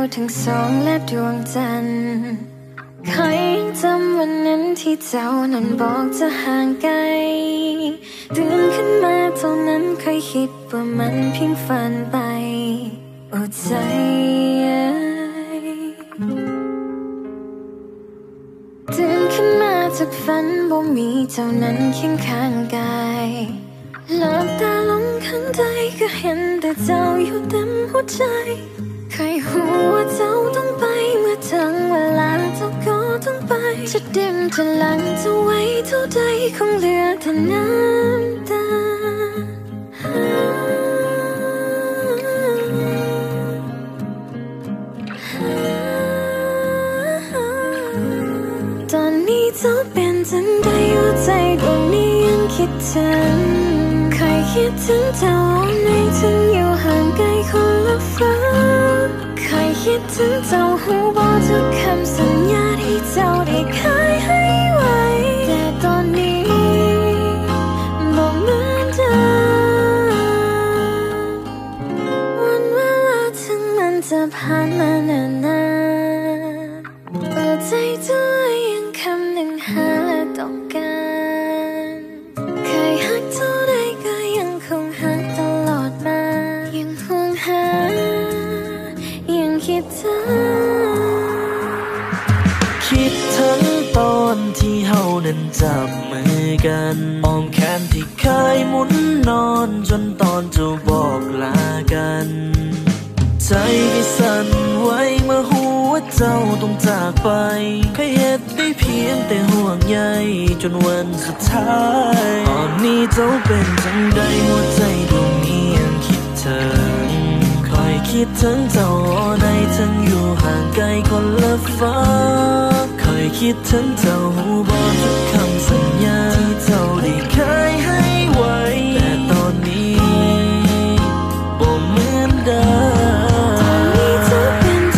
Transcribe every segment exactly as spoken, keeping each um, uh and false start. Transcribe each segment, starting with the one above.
ทั้งสองและดวงจันทร์ใครยังจำวันนั้นที่เจ้านั้นบอกจะห่างไกลตื่นขึ้นมาเท่านั้นเคยคิดว่ามันเพียงฝันไปโอ้ใจตื่นขึ้นมาจากฝันบ่มีเจ้านั้นเคียงข้างกายหลับตาลงข้างใจก็เห็นแต่เจ้าอยู่เต็มหัวใจเคยหูว่าเจ้าต้องไปเมื่อถึงเวลาเจ้าก็ต้องไปจะดิ่มจะหลังจะไว้เท่าใดคงเหลือแต่น้ำตาตอนนี้เจ้าเป็นจังใดหัวใจดวงนี้ยังคิดถึงเคยคิดถึงเจ้าในถึงอยู่ห่างไกลคนละฟ้าเคยคิดถึงเจ้าหูบอกทุกคำสัญญาที่เจ้าได้เคยให้ไว้แต่ตอนนี้บอกเหมือนเดิมวันเวลาถึงมันจะผ่านมานานนานแต่ใจเจ้ายังคำหนึ่งหาและต้องการเคยหักเท่าใดก็ยังคงหักตลอดมายังห่วงหายังคิดถึงคิดถึงตอนที่เฮานั้นจับมือกันอ้อมแขนที่เคยหมุนนอนจนตอนจะบอกลากันใจก็สั่นไหวเมื่อหูว่าเจ้าต้องจากไปเคยเห็นได้เพียงแต่ห่วงใยจนวันสุดท้ายตอนนี้เจ้าเป็นจังใดหัวใจดวงนี้ยังคิดถึงคอยคิดถึงเจ้าในทั้งอยู่ห่างไกลคนละฟ้าคอยคิดถึงเจ้าหูบอกทุกคำสัญญาที่เจ้าได้เคยให้ไว้แต่ตอนนี้บ่เหมือนเดิม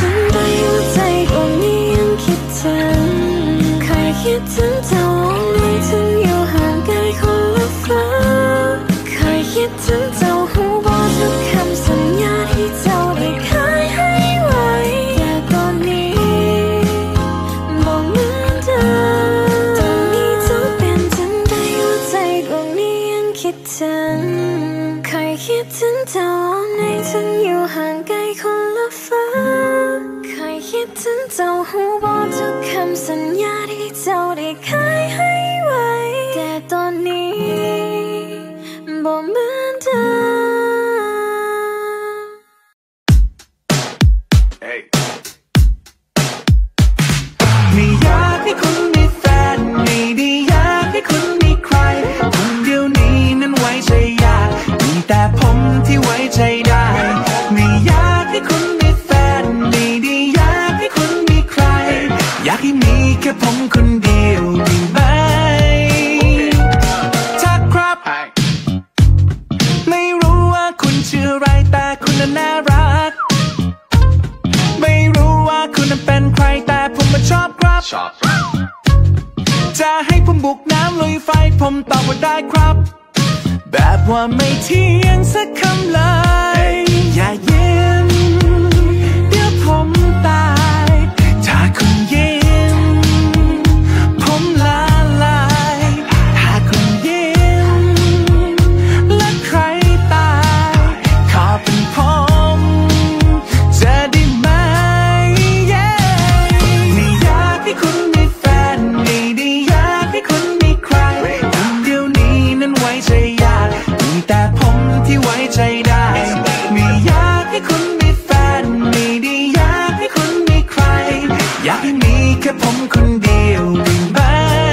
คิดถึงเจ้าในถึงอยู่ห่างไกลคนละฟ้าเคยคิดถึงเจ้าหูบอกทุกคำสัญญาที่เจ้าได้เคยให้ไว้แต่ตอนนี้บอกเหมือนเดิมตอนนี้เจ้าเป็นจังใดหัวใจดวงนี้ยังคิดถึงเคยคิดถึงเจ้าในถึงอยู่ห่างไกลคนละฟ้าเคยคิดถึงเจ้าหูบอกทุกคำสัญญาที่เจ้าได้เคยให้ไว้แต่ตอนนี้บ่เหมือนเดิม hey. ไม่อยากให้คุณมีแฟนไม่ได้อยากให้คุณมีใครคนเดียวนี้นั้นไว้ใจยากมีแต่ผมที่ไว้ใจได้ไม่อยากให้คุณมีแฟนไม่ได้อยากให้คุณมีใครอยากให้มีแค่ผมคนเดียวได้ไหมถ้าครับไม่รู้ว่าคุณชื่ออะไรแต่คุณน่ารักไม่รู้ว่าคุณเป็นใครแต่ผมมาชอบครับจะให้ผมบุกน้ำลุยไฟผมตอบว่าได้ครับแบบว่าไม่เที่ยงสักคำเลยอย่ายิ้มเดี๋ยวผมตายถ้าคุณยิ้มผมละลายถ้าคุณยิ้มและใครตายขอเป็นผมจะได้ไหม yeah. ไม่อยากให้คุณมีแฟนไม่ได้อยากให้คุณมีใครคนเดียวนี้นั้นไว้ใจยากมีแต่ผมที่ไว้ใจได้ไม่อยากให้คุณมีแฟนไม่ได้อยากให้คุณมีใครอยากให้มีแค่ผมคนเดียวได้ไหม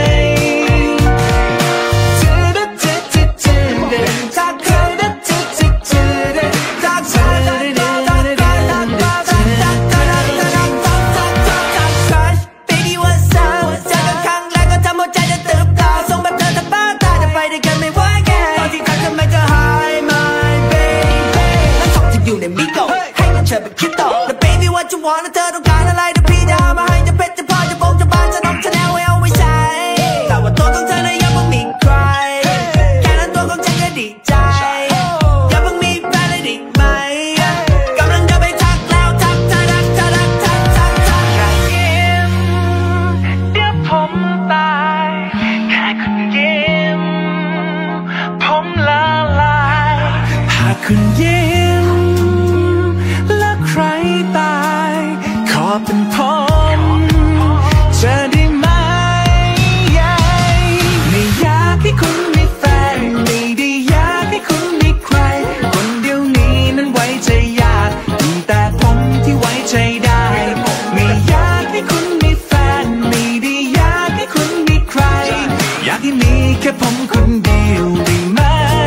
แล้ว baby what you want เธอต้องการอะไรเดี๋ยวพี่จะมาให้จะเพชรจะพลอยจะโปงจะบานจะน้องจะแนวไว้เอาไว้ใช้แต่ว่าตัวของเธอน่ะยังไม่มีใครแค่นั้นตัวของฉันก็ดีใจอย่าเพิ่งมีแฟนเลยดีไหมกำลังจะไปทักแล้วทักเธอรักเธอรักคุณยิ้มและใครตายขอเป็นผมจะได้ไหมไม่อยากให้คุณมีแฟนไม่ได้อยากให้คุณมีใครคนเดียวนี้นั้นไว้ใจยากแต่ผมที่ไว้ใจได้ไม่อยากให้คุณมีแฟนไม่ได้อยากให้คุณมีใครอยากให้มีแค่ผมคนเดียวได้ไหม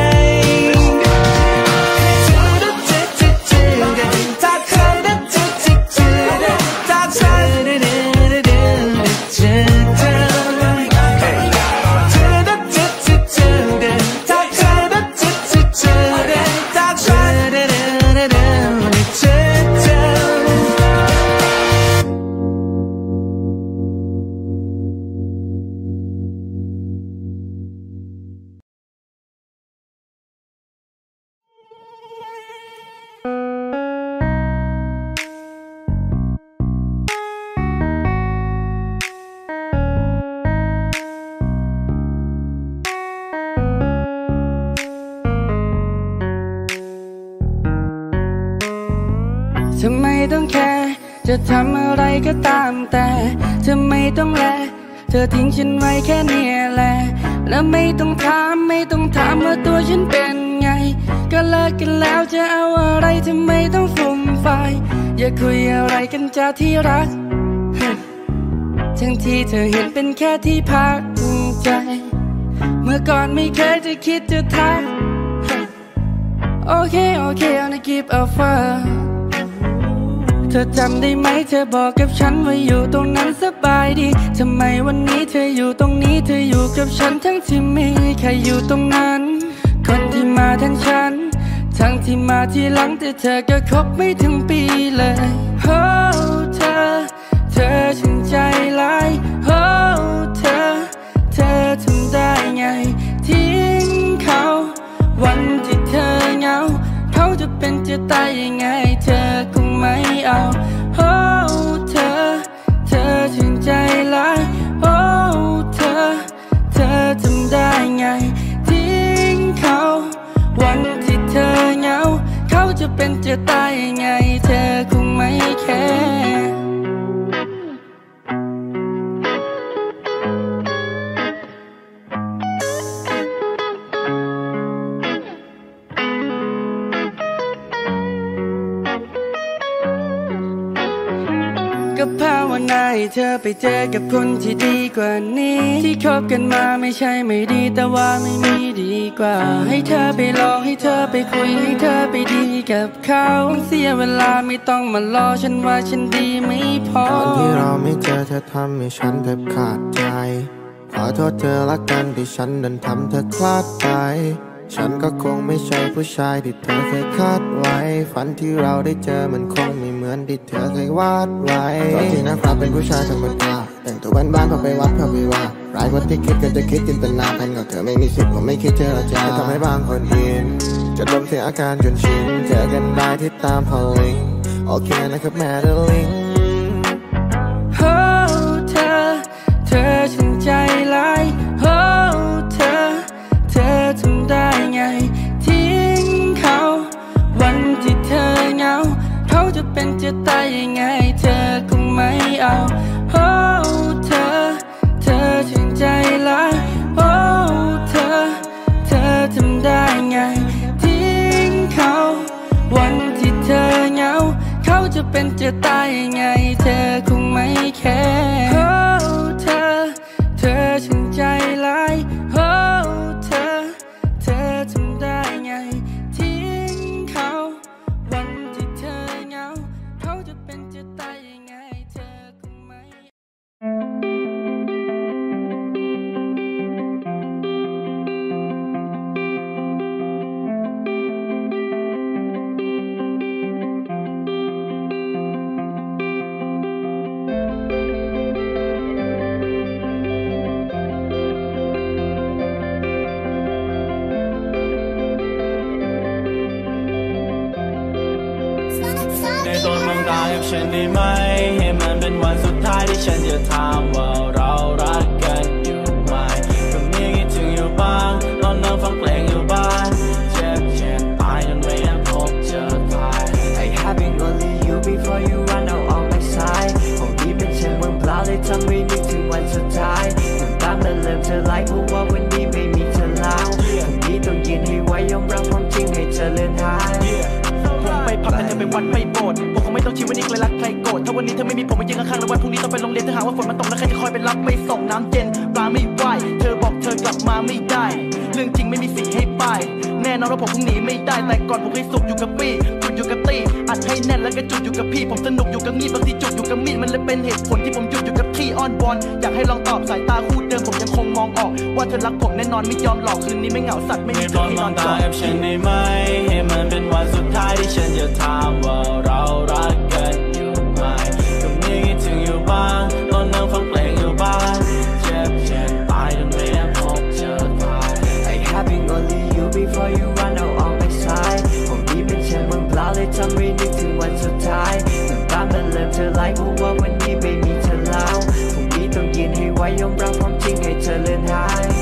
ทำไมต้องแคร์จะทำอะไรก็ตามแต่ทำไมต้องแลเธอทิ้งฉันไว้แค่นี้แหละแล้วไม่ต้องถามไม่ต้องถามว่าตัวฉันเป็นไงก็เลิกกันแล้วจะเอาอะไรทำไมต้องฟุ่มไฟอย่าคุยอะไรกันจ้าที่รักทั้งที่เธอเห็นเป็นแค่ที่พักใจเมื่อก่อนไม่เคยจะคิดจะทักโอเคโอเค I'll keep offerเธอจำได้ไหมเธอบอกกับฉันว่าอยู่ตรงนั้นสบายดีทำไมวันนี้เธออยู่ตรงนี้เธออยู่กับฉันทั้งที่ไม่ใครอยู่ตรงนั้นคนที่มาทั้งฉันทั้งที่มาที่หลังแต่เธอก็คบไม่ถึงปีเลยโอ้เธอเธอฉันใจร้ายโอ้เธอเธอทำได้ไงทิ้งเขาวันที่เธอเหงาเขาจะเป็นจะตายยังไงเธอคงไม่เอาโอ้เธอเธอถึงใจร้ายโอ้เธอเธอทำได้ไงทิ้งเขาวันที่เธอเหงาเขาจะเป็นจะตายยังไงเธอคงไม่แคร์ก็ภาวนาให้เธอไปเจอกับคนที่ดีกว่านี้ที่คบกันมาไม่ใช่ไม่ดีแต่ว่าไม่มีดีกว่าให้เธอไปลองให้เธอไปคุยให้เธอไปดีกับเขาเสียเวลาไม่ต้องมารอฉันว่าฉันดีไม่พอตอนที่เราไม่เจอเธอทำให้ฉันแทบขาดใจขอโทษเธอละกันที่ฉันดันทำเธอคลาดไปฉันก็คงไม่ใช่ผู้ชายที่เธอเคยคาดไว้ฝันที่เราได้เจอมันคงไม่เหมือนที่เธอเคยวาดไว้ตอนที่นักปราชญ์เป็นผู้ชายธรรมดาแต่งตัวบ้านๆพอไปวัดพอไปว่าร้ายกว่าที่คิดก็จะคิดจินตนาการกับเธอไม่มีสิทธิ์ผมไม่คิดเจรจาจะทำให้บางคนอินจะดมเสียอาการจนชินเจอกันได้ที่ตามพอลิงโอเคนะครับแม่เดอร์ลิงโอ้เธอเธอฉันใจร้ายโอ้เธอเธอทำได้ไงทิ้งเขาวันที่เธอเหงาเขาจะเป็นจะตายยังไงเธอคงไม่เอาโอ้เธอเธอฉันใจร้ายโอ้เธอเธอทำได้ไงทิ้งเขาวันที่เธอเหงาเขาจะเป็นจะตายยังไงเธอคงไม่แคร์โอ้เธอเธอฉันใจร้ายโอ้เธอเธอทำได้ไงทิ้งเขาวันที่เธอเหงาเขาจะเป็นจะตายยังไงเธอคงไม่ฉันได้ไหมให้มันเป็นวันสุดท้ายที่ฉันจะถามว่าเรารักกันอยู่ไหมก็มีคิดถึงอยู่บ้างตอนนั่งฟังเพลงอยู่บ้านเจ็บเจ็บตายจนไม่อยากสุดท้ายน้ำตามันเริ่มจะไหลเพราะว่าวันนี้ไม่มีเธอแล้ววันนี้ต้องยืนให้ไว้ยอมรับความจริงให้เธอเลือนหายผมไปพักแต่เธอไปวัดไปโบสถ์ผมคงไม่ต้องชีวิตนี้ใครรักใครโกรธถ้าวันนี้เธอไม่มีผมมายืนข้างๆแล้ววันพรุ่งนี้ต้องไปโรงเรียนถ้าหากว่าฝนมันตกแล้วใครจะคอยไปรับไปส่งน้ำเย็นปลาไม่ไหวเธอบอกเธอกลับมาไม่ได้เรื่องจริงไม่มีสีให้ป้ายแน่นอนว่าผมคงหนีไม่ได้แต่ก่อนผมให้สุกอยู่กับปี้จุดอยู่กับตีอัดให้แน่นแล้วก็จุดอยู่กับพี่ผมสนุกอยู่กับมีดบางทีจุดอยู่กับมีดมันเลยเป็นเหตุผลที่ผมหยุดอยู่กับที่อ้อนวอนอยากให้ลองตอบสายตาคู่เดิมผมยังคงมองออกว่าเธอรักผมแน่นอนไม่ยอมหลอกคืนนี้ไม่เหงาสัตว์ไม่มีเธอให้นอนกอดฉันได้ไหมให้มันเป็นวันสุดท้ายที่ฉันจะถามว่าเรารักกันอยู่ไหมตรงนี้คิดถึงอยู่บ้างตอนนั่งฟังเพลงอยู่บ้างเจ็บเจ็บตายจนไม่ได้พบเจอใคร I having only you before you run out on my side ผมนี้เป็นเช่นวันเปล่าเลยทำให้นึกถึงวันสุดท้ายน้ำตามันเริ่มจะไหลเพราะว่าวันนี้ไม่มีเธอแล้วผมนี้ต้องยืนให้ไว้ยอมรับความจริงให้เธอเลือนหาย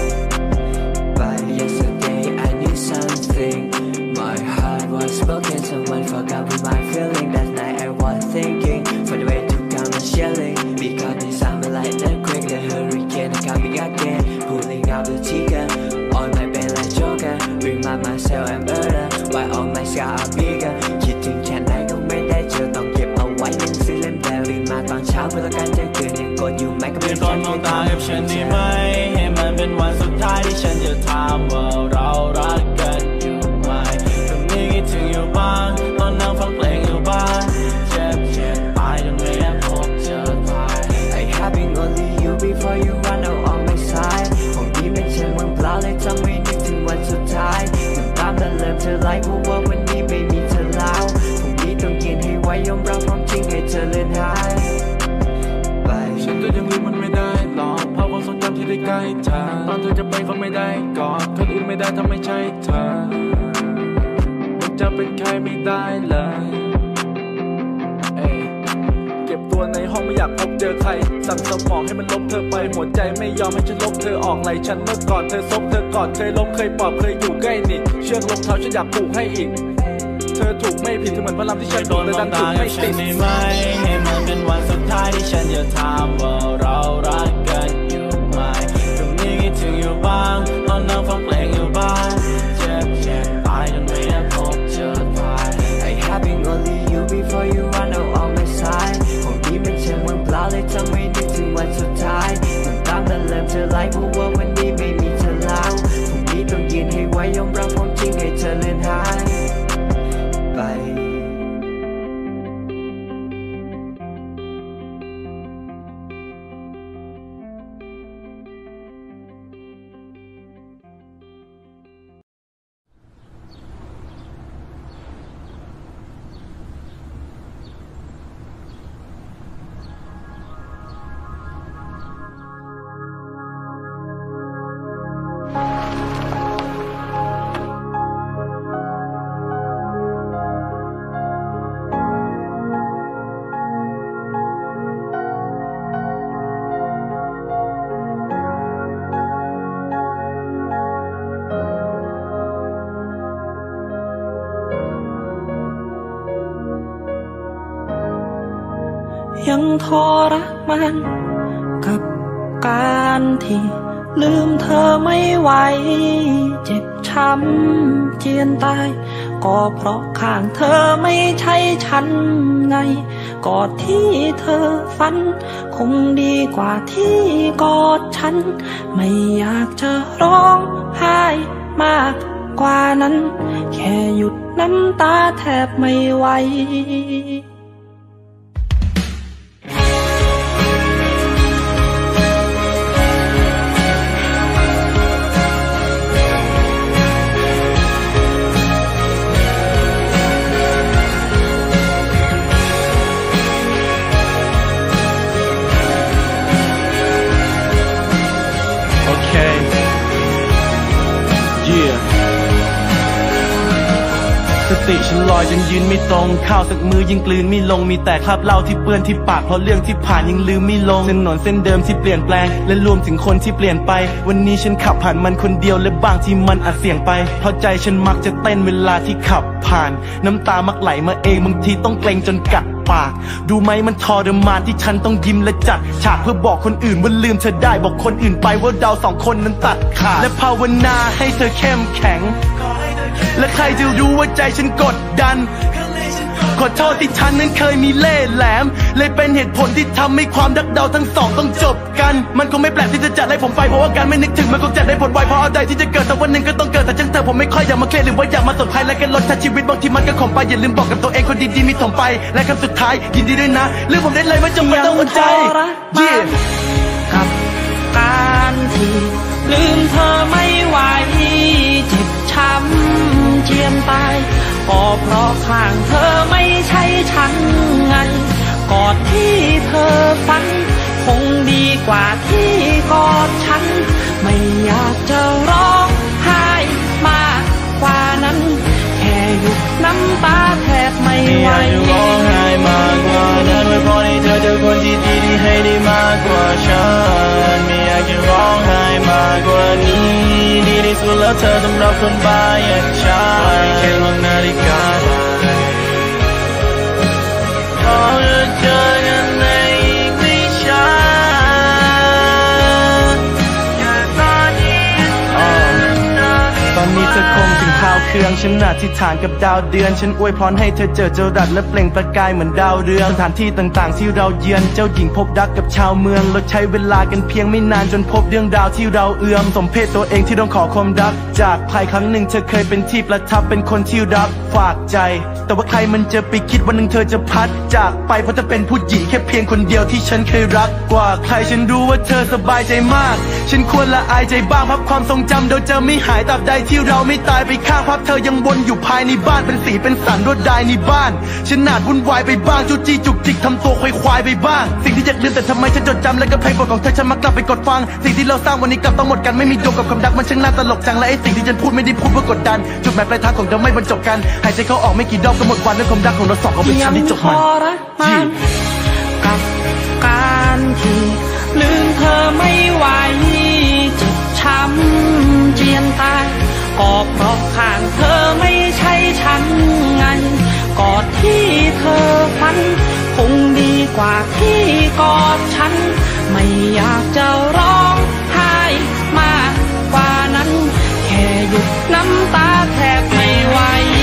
But yesterday I knew something My heart was broken someone forgot with my feeling that night I was thinking for the way to come and shelling because the summer light and quick the hurricane coming again pulling out the trigger on my bed like joker remind myself I'm murder why all my scars are bigger คิดถึงแค่ไหนก็ไม่ได้เจอต้องเก็บเอาไว้เป็นซีเล่มแต่ตื่นมาตอนเช้าเพื่อต้องการจะเกินยังกดอยู่ไหมก็ไม่ก่อนมองตากับฉันได้ไหมให้มันเป็นวันสุดท้ายที่ฉันจะถามว่าเรารักกันอยู่ไหมตรงนี้คิดถึงอยู่บ้างตอนนั่งฟังเพลงอยู่บ้างเจ็บเจ็บตายจนไม่ได้พบเจอใคร I having only you before you run out on my side ของนี้เป็นเช่นวันเปล่าเลยทำให้นึกถึงวันสุดท้ายน้ำตามันเริ่มจะไหลเพราะว่าวันนี้ไม่มีเธอแล้วผมนี้ต้องยืนให้ไว้ยอมรับความจริงให้เธอเลือนหายฉันก็ยังลืมมันไม่ได้หรอกภาพความทรงจำที่ได้ใกล้เธอตอนเธอจะไปก็ไม่ได้กอดคนอื่นไม่ได้ถ้าไม่ใช่เธอมันจะเป็นใครไม่ได้เลยเอ้ยเก็บตัวในห้องไม่อยากพบเจอใครสั่งสมองให้มันลบเธอไปหัวใจไม่ยอมให้ฉันลบเธอออกไหลฉันเมื่อก่อนเธอซบเธอกอดเคยล้มเคยปลอบเคยอยู่ใกล้นิดเชือกรองเท้าฉันอยากผูกให้อีกเธอถูกไม่ผิดเธอเหมือนพลังที่ฉันโดนแต่ดันถูกไม่ติดได้ไหมให้มันเป็นวันสุดท้ายที่ฉันจะถามว่าเรารักกันอยู่ไหมตรงนี้คิดถึงอยู่บ้างตอนนั่งฟังเพลงอยู่บ้างเจ็บเจ็บตายจนไม่ได้พบเจอใคร I having only you before you run out on my side ของนี้เป็นเช่นวันเปล่าเลยทำให้นึกถึงวันสุดท้ายน้ำตามันเริ่มจะไหลเพราะว่าวันนี้ไม่มีเธอแล้วผมนี้ต้องยืนให้ไว้ยอมรับความจริงให้เธอเลือนหายไปยังทรมานกับการที่ลืมเธอไม่ไหวเจ็บช้ำเจียนตายก็เพราะข้างเธอไม่ใช่ฉันไงกอดที่เธอฝันคงดีกว่าที่กอดฉันไม่อยากจะร้องไห้มากกว่านั้นแค่หยุดน้ำตาแทบไม่ไหวถติฉันลอยจนยืนไม่ตรงข้าวสักมือยิ่งกลืนไม่ลงมีแต่คราบเหล้าที่เปื้อนที่ปากเพราะเรื่องที่ผ่านยังลืมไม่ลงถนนเส้นเดิมที่เปลี่ยนแปลงและรวมถึงคนที่เปลี่ยนไปวันนี้ฉันขับผ่านมันคนเดียวและบางที่มันอาจเสี่ยงไปเพราะใจฉันมักจะเต้นเวลาที่ขับผ่านน้ำตามักไหลมาเองบางทีต้องเกรงจนกัดปากดูไหมมันทรมานที่ฉันต้องยิ้มและจัดฉากเพื่อบอกคนอื่นว่าลืมเธอได้บอกคนอื่นไปว่าเราสองคนนั้นตัดขาดและภาวนาให้เธอเข้มแข็งและใครจะรู้ว่าใจฉันกดดันขอโทษที่ฉันนั้นเคยมีเล่ห์แหลมเลยเป็นเหตุผลที่ทำให้ความรักเราทั้งสองต้องจบกันมันคงไม่แปลกที่จะจัดให้ผมไปเพราะว่าการไม่นึกถึงมันคงจะได้ผลไวเพราะอะไรที่จะเกิดแต่วันหนึ่งก็ต้องเกิดแต่จังเธอผมไม่ค่อยอยากมาเคลียร์หรือว่าอยากมาสนใจและกันลดชีวิตบางทีมันก็ขมไปอย่าลืมบอกกับตัวเองคนดีๆมีถมไปและคำสุดท้ายยินดีด้วยนะเรื่องผมได้เลยว่าจะไม่ต้องหัวใจกับการที่ลืมเธอไม่ไหวเจ็บช้ำเจียนตายก็เพราะข้างเธอไม่ใช่ฉันไงกอดที่เธอฝันคงดีกว่าที่กอดฉันไม่อยากจะร้องไห้มากกว่านั้นแค่หยุดน้ำตาแทบไม่ไหวไม่อยากจะร้องไห้มากกว่านั้นไม่พอให้เธอเจอคนที่ดีที่ให้ได้มากกว่าฉันไม่อยากจะร้องไห้มากกว่านี้ดีที่สุดแล้วเธอสำหรับคนบ้าอย่างฉันแค่มองนาฬิกาขอจะเจอกันในอีกไม่ช้าตอนนี้เธอคงถึงข่าวเครื่องฉันอธิษฐานกับดาวเดือนฉันอวยพรให้เธอเจอเจอรัดและเปล่งประกายเหมือนดาวเรืองสถานที่ต่างๆที่เราเยือนเจ้าหญิงพบรักกับชาวเมืองเราใช้เวลากันเพียงไม่นานจนพบเรื่องราวที่เราเอื้อมสมเพศตัวเองที่ต้องขอความรักจากใครครั้งหนึ่งเธอเคยเป็นที่ประทับเป็นคนที่รักฝากใจแต่ว่าใครมันจะไปคิดวันหนึ่งเธอจะพัดจากไปเพราะเธอเป็นผู้หญิงแค่เพียงคนเดียวที่ฉันเคยรักกว่าใครฉันรู้ว่าเธอสบายใจมากฉันควรละอายใจบ้างพับความทรงจำเราจะไม่หายตราบใดที่เราไม่ตายไปข้างภาพเธอยังวนอยู่ภายในบ้านเป็นสีเป็นสันรวดลายในบ้านฉันอาจวุ่นวายไปบ้างจู้จี้จุกจิกทำตัวควายควายไปบ้างสิ่งที่อยากลืมแต่ทำไมฉันจดจำและก็เพลงโปรดของเธอฉันมักกลับไปกดฟังสิ่งที่เราสร้างวันนี้กลับต้องหมดกันไม่มีโยงกับความรักมันช่างน่าตลกจังและไอ้สิ่งที่ฉันพูดไม่ได้พูดเพื่อกดดันจุดหมายปลายทางของเราไม่บรรจบกันหายใจเข้าออกไม่กี่รอบก็หมดวันเรื่องความรักของเราสองเอาเป็นชั้นที่จบมันกับการที่ลืมเธอไม่ไหวเจ็บช้ำเจียนตายก็เพราะข้างเธอไม่ใช่ฉันไงกอดที่เธอฝันคงดีกว่าที่กอดฉันไม่อยากจะร้องไห้มากกว่านั้นแค่หยุดน้ำตาแทบไม่ไหว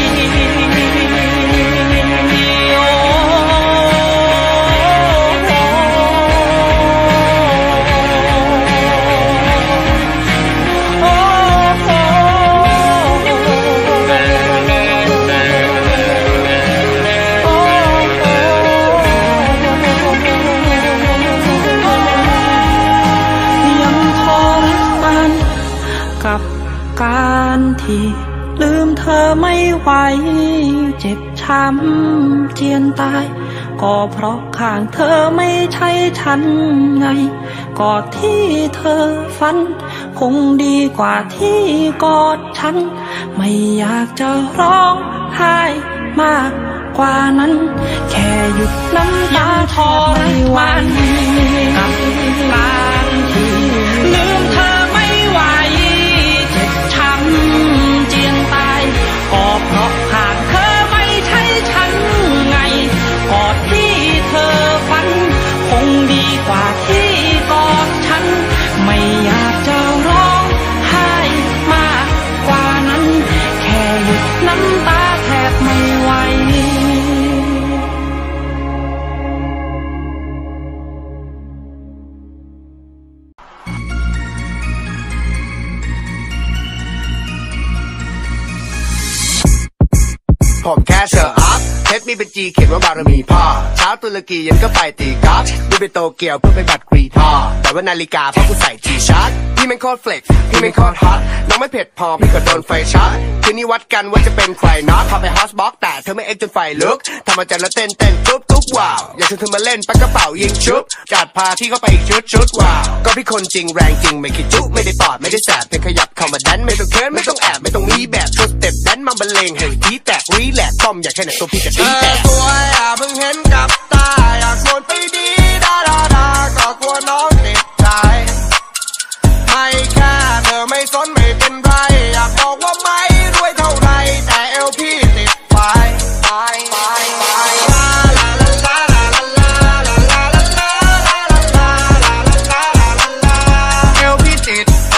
การที่ลืมเธอไม่ไหวเจ็บช้ำเจียนตายก็เพราะข้างเธอไม่ใช่ฉันไงกอดที่เธอฝันคงดีกว่าที่กอดฉันไม่อยากจะร้องไห้มากกว่านั้นแค่หยุดน้ำตาทอไม่ไหวกับการที่ลืมเธอไม่ไหวเจียนตายก็เพราะข้างเธอไม่ใช่ฉันไงกอดที่เธอฝันคงดีกว่าที่กอดฉันไม่อยากจะร้องไห้มากกว่านั้นแค่หยุดน้ำตาแทบไม่ไหวผมแค่เชอร์อัพเพชรมีเป็นจีเขียนว่าบารมีพ่อเช้าตุรกีเย็นก็ไปตีกอล์ฟดูไปโตเกียวเพื่อไปบัตรกรีทอแต่ว่านาฬิกาเพราะกูใส่จีชาร์จพี่เป็นโคตรเฟล็กพี่เป็นโคตรฮอตน้องไม่เผ็ดพอพี่ก็โดนไฟช็อตคืนนี้วัดกันว่าจะเป็นใครน็อตพอไปฮอสบ็อกแต่เธอไม่เอ็กจนไฟลุกทำมาจัดแล้วเต้นเต้นตุ๊บตุ๊บว้าวอยากชวนเธอมาเล่นปักกระเป๋ายิงชุบจัดพาที่เข้าไปอีกชุดชุดว้าวก็พี่คนจริงแรงจริงไม่คิดจุไม่ได้ปอดไม่ได้แสบเพียงขยับเข้ามาดันไม่ต้องเคิร์นไม่ต้องแอบไม่ต้องมีแบบชุดสเต็ปดันมาบรรเลงให้ทีแตกรีแลกซ่อมอยากแค่ไหนตัวพี่จะดีแต่สวยอ่ะเพิ่งเห็นกับตาอยากชวนไปดีดาดาดาก็กลัวน้องติดใจไม่แค่เธอไม่สนไม่เป็นไรอยากบอกว่าไม่รวยเท่าไรแต่เอวพี่ติดไฟไฟไฟไฟเอวพี่ติดไฟ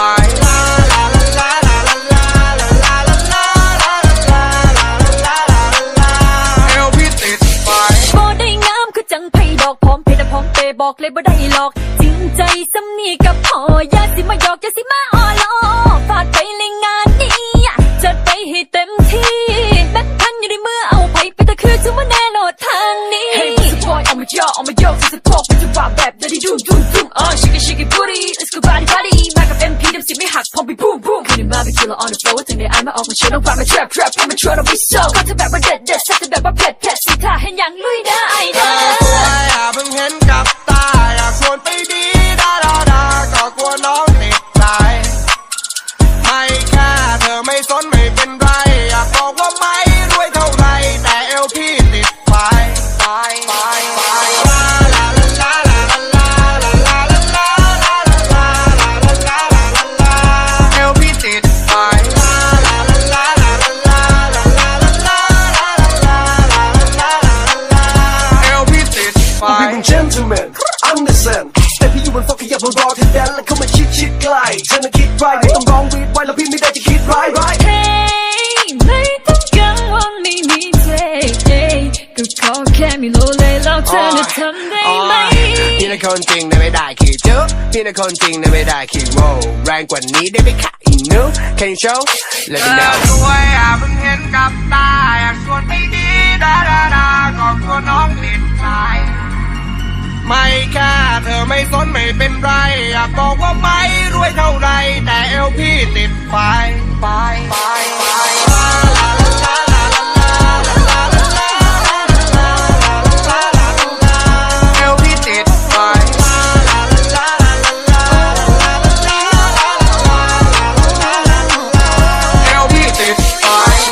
บอกเลยบ่ได้หลอกจริงใจสำนีกับพ่ออย่าสิมาหยอกอย่าสิมาอ้อล้อฟาดไปเลยงานนี้จัดไปให้เต็มที่แบงค์พันอยู่ในมือเอาไปไปแต่คือจะมาแน่นอนทางนี้ Hey Mister Boy I'm a yo I'm a yo ที่สะโพกเป็นจังหวะแบบได้ดุ้มดุ้มดุ้มอ่ะ shake it shake it booty let's go body body มากับ เอ็ม พี น้ำเสียงไม่หักพอไป boom boom คืนนี้มาไป killer on the floor ถึงได้อายมาออกมาเชิญน้องฟังมา trap trap ทำมาชัวร์เราไม่โซ่ก็เธอแบบว่าเด็ดเด็ดสักแต่แบบว่าเผ็ดเผ็ดสิท่าเห็นอย่างลุยได้ได้เพิ่งเห็นกับตาอยากชวนไปดีดาดาดาก็กลัวน้องติดใจไม่แค่เธอไม่สนไม่เป็นไรอยากบอกว่าไม่รวยเท่าไรแต่เอวพี่ติดไฟไฟไฟไฟเอวพี่ติดไฟเอวพี่ติดไฟ Gentlemen understand แต่พี่อยู่บนโฟกัสอย่าเพิ่งรอเธอแดนแล้วเข้ามาชิดชิดใกล้เธอน่ะคิดไรไม่ต้องร้องวีดไว้แล้วพี่ไม่ได้จะคิดไรไร Hey ไม่ต้องกังวลไม่มีเจ๊ก็ขอแค่มีโลเลยแล้วเธอจะทำได้ไหมพี่น่ะคนจริงนะไม่ได้ขี้จุ๊พี่น่ะคนจริงนะไม่ได้ขี้โว้แรงกว่านี้ได้ไหมคะอีนู Can you show Let me know สวยอ่ะเพิ่งเห็นกับตาอยากชวนไปดีดาดาดาก็กลัวน้องติดใจไม่แค่เธอไม่สนไม่เป็นไรอยากบอกว่าไม่รวยเท่าไรแต่เอวพี่ติดไฟไฟไฟไฟเอวพี่ติดไฟเอวพี่ติดไฟ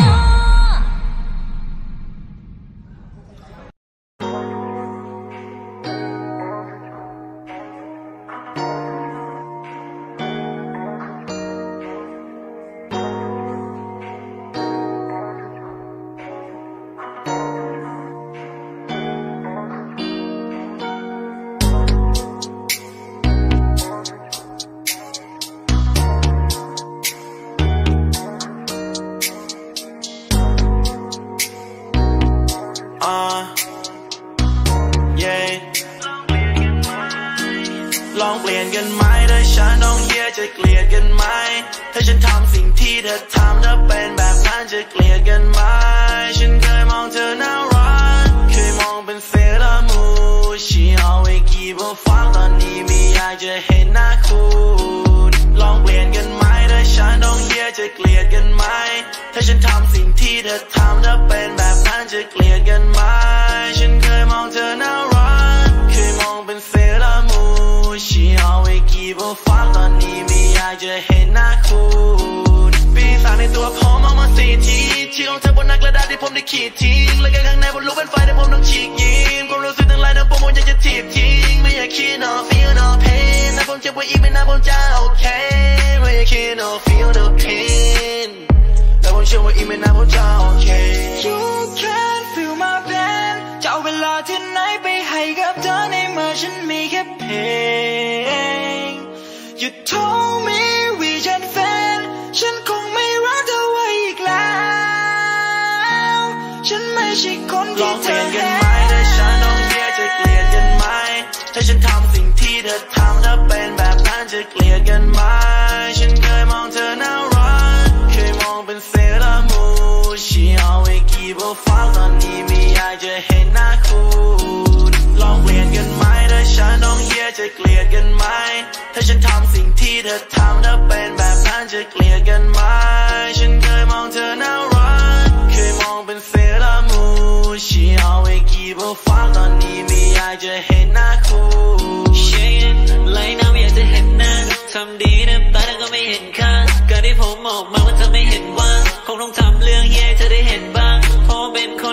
ลองเปลี่ยนกันไหมถ้าฉันน้องเฮียจะเกลียดกันไหมถ้าฉันทำสิ่งที่เธอทำถ้าเป็นแบบนั้นจะเกลียดกันไหมฉันเคยมองเธอน่ารักเคยมองเป็นเซรามูชีเอาไว้กี่บฟังตอนนี้ไม่อยากจะเห็นหน้าคุณลองเปลี่ยนกันไหมถ้าฉันน้องเฮียจะเกลียดกันไหมถ้าฉันทำสิ่งที่เธอทำถ้าเป็นแบบนั้นจะเกลียดกันไหมฉันเคยมองเธอน่ารักเคยมองเป็นเซรามูชีเอาไว้กี่บฟังตอนนี้ไม่อยากจะเห็นหน้าคุณปีศาจในตัวผมเอามาสี่ทีชื่อของเธอบนหน้ากระดาษที่ผมได้ขีดทิ้งและกันข้างในบนรูปเป็นไฟที่ผมต้องฉีกยิ้มความรู้สึกทั้งหลายทั้งปวงผมอยากจะถีบทิ้งไม่อยากคิด no feel no pain แต่ผมเจ็บไว้อีกไม่นานผมจะโอเคไม่อยากคิด no feel no pain แต่ผมเชื่อว่าอีกไม่นานผมจะโอเค You can feel my pain จะเอาเวลาที่ไหนไปให้กับเธอในเมื่อฉันมีแค่เพลง You told me we should fail ฉันคงไม่รักเธอไว้อีกแล้วฉันไม่ใช่คนที่เธอเห็นลองเปลี่ยนกันไหมถ้าฉันน้องเฮียจะเกลียดกันไหมถ้าฉันทำสิ่งที่เธอทำถ้าเป็นแบบนั้นจะเกลียดกันไหมฉันเคยมองเธอน่ารักเคยมองเป็นเซรามูชีเอาไว้กี่บฟังตอนนี้ไม่อยากจะเห็นหน้าคุณลองเปลี่ยนกันไหมถ้าฉันน้องเฮียจะเกลียดกันไหมถ้าฉันทำสิ่งที่เธอทำถ้าเป็นแบบนั้นจะเกลียดกันไหมฉันเคยมองเธอน่ารักเคยมองเป็นเซรามูชีเอาไว้กี่บฟังตอนนี้ไม่อยากจะเห็นหน้าคุณไล่น้ำอยากจะเห็นหน้าทำดีน้ำตาแต่ก็ไม่เห็นค่าการที่ผมออกมาว่าเธอไม่เห็นว่าคงต้องทำเรื่องแย่เธอได้เห็นบ้างเพราะเป็นคน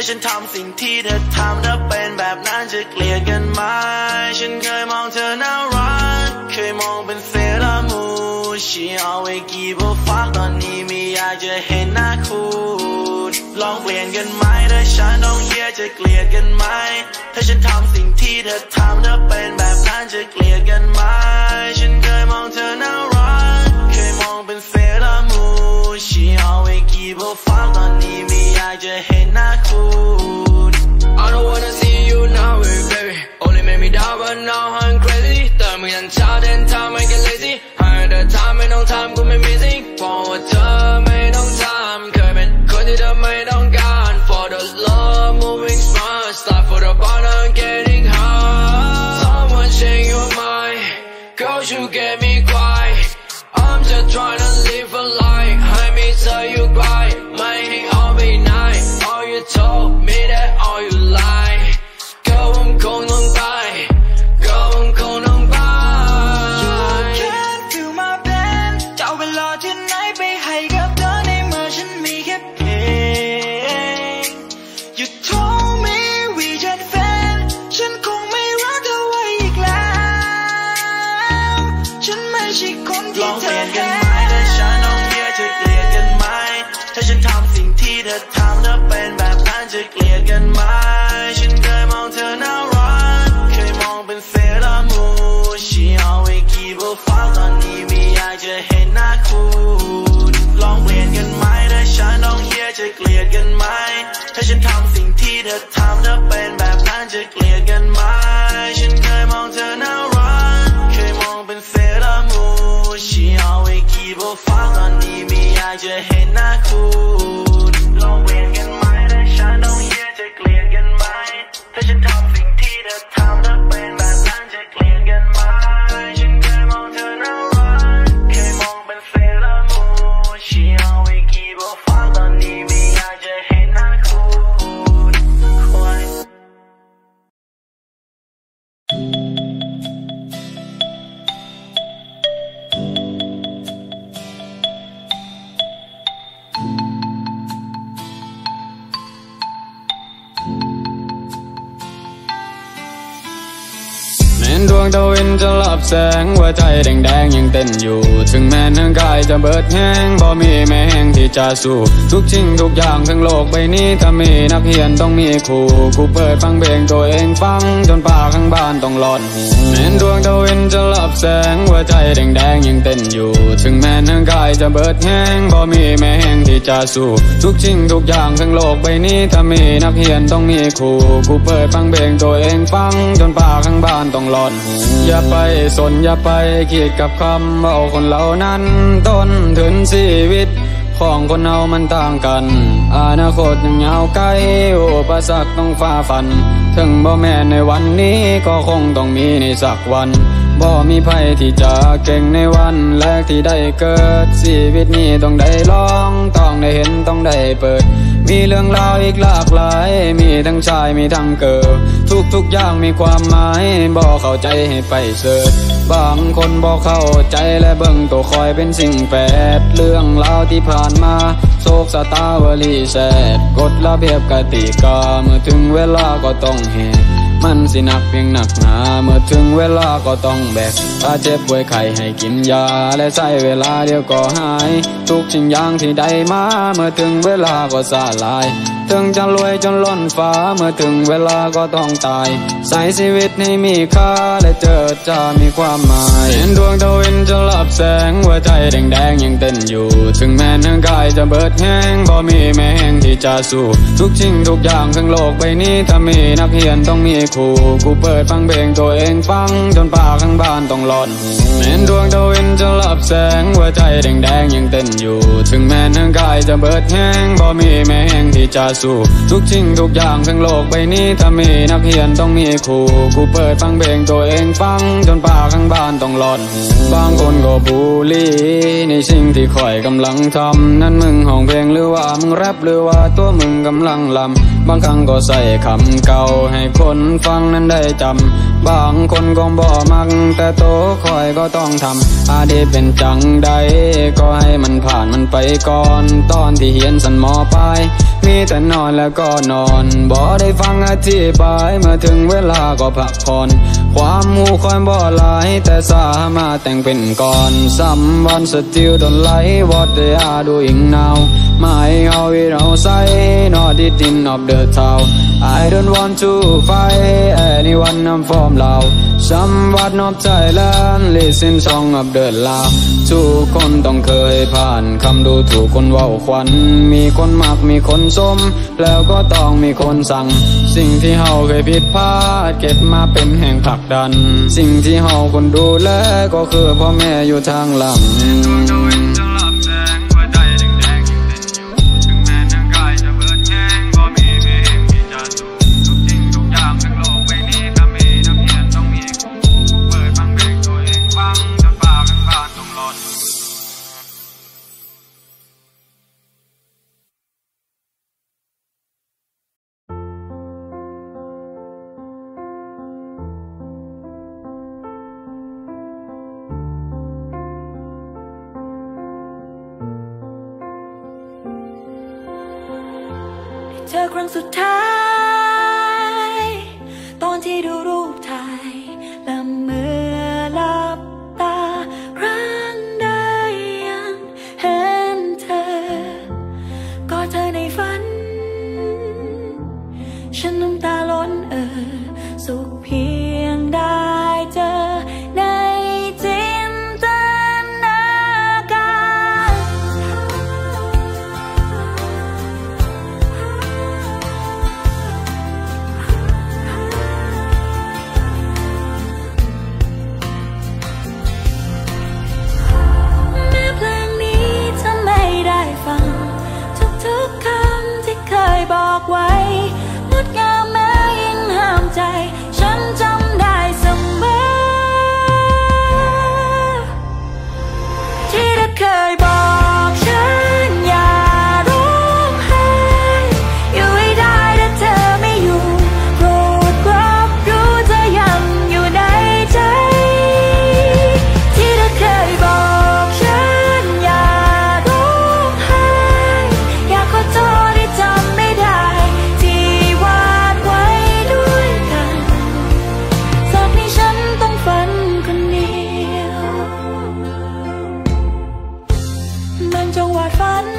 ฉันทำสิ่งที่เธอทำถ้าเป็นแบบนั้นจะเกลียดกันไหมฉันเคยมองเธอน่ารักเคยมองเป็นเซรามูชีเอาไว้กี่บฟักตอนนี้ไม่อยากจะเห็นหน้าคุณลองเปลี่ยนกันไหมถ้าฉันต้องเฮียจะเกลียดกันไหมถ้าฉันทำสิ่งที่เธอทำถ้าเป็นแบบนั้นจะเกลียดกันไหมฉันเคยมองเธอน่ารักเคยมองเป็นเซรามูชีเอาไว้กี่บฟักตอนนี้ไม่อยากจะเห็นหน้าคุณ I don't wanna see you now baby only make me down but now I'm crazy แต่เมื่อยันเช้าเดินทางไม่get lazy ให้เดินทางไม่ต้องทำกูไม่มีสิ่งเพราะว่าเธอไม่ต้องทำเคยเป็นคนที่เธอไม่ต้องการ for the love moving smart start for the bar I'm getting high someone change your mind girl you get me quiet I'm just trying to live a life ให้ไม่เธออยู่ไกลไม่ให้ all be night all you told me that all you lie girl ผมคงต้องไป girl ผมคงต้องไป You can feel my pain จะเอาเวลาที่ไหนไปให้กับเธอในเมื่อฉันมีแค่เพลง You told me we just friends ฉันคงไม่รักเธอไว้อีกแล้วฉันไม่ใช่คนที่เธอเห็นถ้าฉันทำสิ่งที่เธอทำถ้าเป็นแบบนั้นจะเกลียดกันไหมฉันเคยมองเธอน่ารักเคยมองเป็นเซรามูชีเอาไว้กี่บฟักตอนนี้ไม่อยากจะเห็นหน้าคุณลองเปลี่ยนกันไหมถ้าฉันต้องเฮียจะเกลียดกันไหมถ้าฉันทำสิ่งที่เธอทำถ้าเป็นแบบนั้นจะเกลียดกันไหมฉันเคยมองเธอน่ารักเคยมองเป็นเซรามูชีเอาไว้กี่บฟักตอนนี้ไม่อยากจะเห็นหน้าคุณลองเปลี่ยนกันไหมถ้าฉันต้องเฮียจะเกลียดกันไหมถ้าฉันทำสิ่งที่เธอทำถ้าเป็นแบบนั้นจะเกลียดกันไหมฉันเคยมองเธอน่ารักเคยมองเป็นเซรามูชีเอาไว้กี่บฟักตอนนี้ไม่อยากจะเห็นหน้าคุณดวงตะวันจะลับแสงหัวใจแดงๆยังเต้นอยู่ถึงแม้ร่างกายจะเบิดแห้งบ่มีแม้แห้งที่จะสู้ทุกสิ่งทุกอย่างทั้งโลกใบนี้ถ้ามีนักเรียนต้องมีครูกูเปิดฟังเพลงตัวเองฟังจนป่าข้างบ้านต้องร้อนหูแม้ดวงตะวันจะลับแสงหัวใจแดงๆยังเต้นอยู่ถึงแม้ร่างกายจะเบิดแห้งบ่มีแม้แห้งที่จะสู้ทุกสิ่งทุกอย่างทั้งโลกใบนี้ถ้ามีนักเรียนต้องมีครูกูเปิดฟังเพลงตัวเองฟังจนป่าข้างบ้านต้องร้อนอย่าไปสนอย่าไปคิดกับคำว่าคนเหล่านั้นต้นทุนชีวิตของคนเรามันต่างกันอนาคตยังยาวไกลอุปสรรคต้องฝ่าฟันถึงบ่แม่นในวันนี้ก็คงต้องมีในสักวันบ่มีภัยที่จะเก่งในวันแรกที่ได้เกิดชีวิตนี้ต้องได้ลองต้องได้เห็นต้องได้เปิดมีเรื่องราวอีกหลากหลายมีทั้งชายมีทั้งเกิดทุกทุกอย่างมีความหมายบ่เข้าใจให้ไปเสิร์ชบางคนบ่เข้าใจและเบิ่งตัวคอยเป็นสิ่งแปดเรื่องราวที่ผ่านมาโศกสตาวลีแสดกฎระเบียบกติกาเมื่อถึงเวลาก็ต้องแหกมันสิหนักเพียงหนักหนาเมื่อถึงเวลาก็ต้องแบกถ้าเจ็บป่วยไข้ให้กินยาและใช้เวลาเดียวก็หายทุกสิ่งอย่างที่ได้มาเมื่อถึงเวลาก็สลายถึงจะรวยจนล้นฟ้าเมื่อถึงเวลาก็ต้องตายใส่ชีวิตให้มีค่าและเจอจะมีความหมายเห็นดวงตะวันจะลับแสงหัวใจแดงๆยังเต้นอยู่ถึงแม้ร่างกายจะเบิดแห้งบ่มีแม้แห้งที่จะสู้ทุกสิ่งทุกอย่างทั้งโลกใบนี้ถ้ามีนักเรียนต้องมีครูกูเปิดฟังเพลงตัวเองฟังจนป่าข้างบ้านต้องร้อนหูแม้ดวงตะวันจะลับแสงหัวใจแดงๆยังเต้นอยู่ถึงแม้ร่างกายจะเบิดแห้งบ่มีแม้แห้งที่จะสู้ทุกสิ่งทุกอย่างทั้งโลกใบนี้ถ้ามีนักเรียนต้องมีครูกูเปิดฟังเพลงตัวเองฟังจนป่าข้างบ้านต้องร้อนหูบางคนก็บูลลี่ในสิ่งที่ข่อยกำลังทำนั่นมึงห้องเพลงหรือว่ามึงแรปหรือว่าตัวมึงกำลังลำบางครั้งก็ใส่คำเก่าให้คนฟังนั้นได้จำบางคนก็บ่มักแต่โตข่อยก็ต้องทำอาดีเป็นจังใดก็ให้มันผ่านมันไปก่อนตอนที่เฮียนสันมอปลายมีแต่นอนแล้วก็นอนบ่ได้ฟังอธิบายเมื่อถึงเวลาก็พักผ่อนความหูคอยบ่หลายแต่สามารถแต่งเป็นก่อน Someone still don't like what they are doing now My how it all say not it in of the town I don't want to fight anyone I'm from Lao Somewhat of Thailand listen song of the Lao ทุกคนต้องเคยผ่านคำดูถูกคนเว้าขวัญมีคนมักมีคนชมแล้วก็ต้องมีคนสั่งสิ่งที่เฮาเคยผิดพลาดเก็บมาเป็นแห่งผลักดันสิ่งที่เฮาคนดูแลก็คือพ่อแม่อยู่ทางหลังเจอครั้งสุดท้ายตอนที่ดูรูปถ่ายและเมื่อหลับตาครั้งใดยังเห็นเธอก็เธอในฝันฉันน้ำตาล้นเอ่อสุขเพียงได้เจอในจินตนาการบอกไว้งดงามแม้ยิ่งห้ามใจฉันจำได้เสมอที่เธอเคยบอกฉันอย่าร้องไห้อยู่ให้ได้ถ้าเธอไม่อยู่โปรดรับรู้เธอยังอยู่ในใจที่เธอเคยบอกฉันอย่าร้องไห้อยากขอโทษที่จำจังหวะฝัน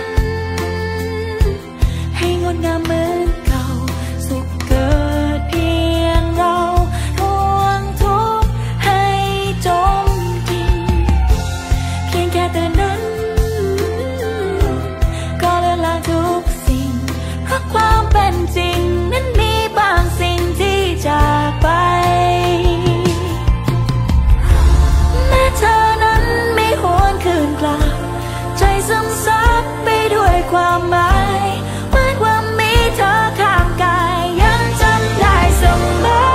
ให้งดงามเหมือนเก่าสุขเกิดเพียงเราทวงทุกข์ให้จมดิ่งเพียงแค่เตือนนั้นก็เลือนลางทุกสิ่งเพราะความเป็นจริงนั้นมีบางสิ่งที่จากไปแม้เธอนั้นไม่หวนคืนกลับใจซึมซับไปด้วยความหมายเหมือนว่ามีเธอข้างกายยังจำได้เสมอ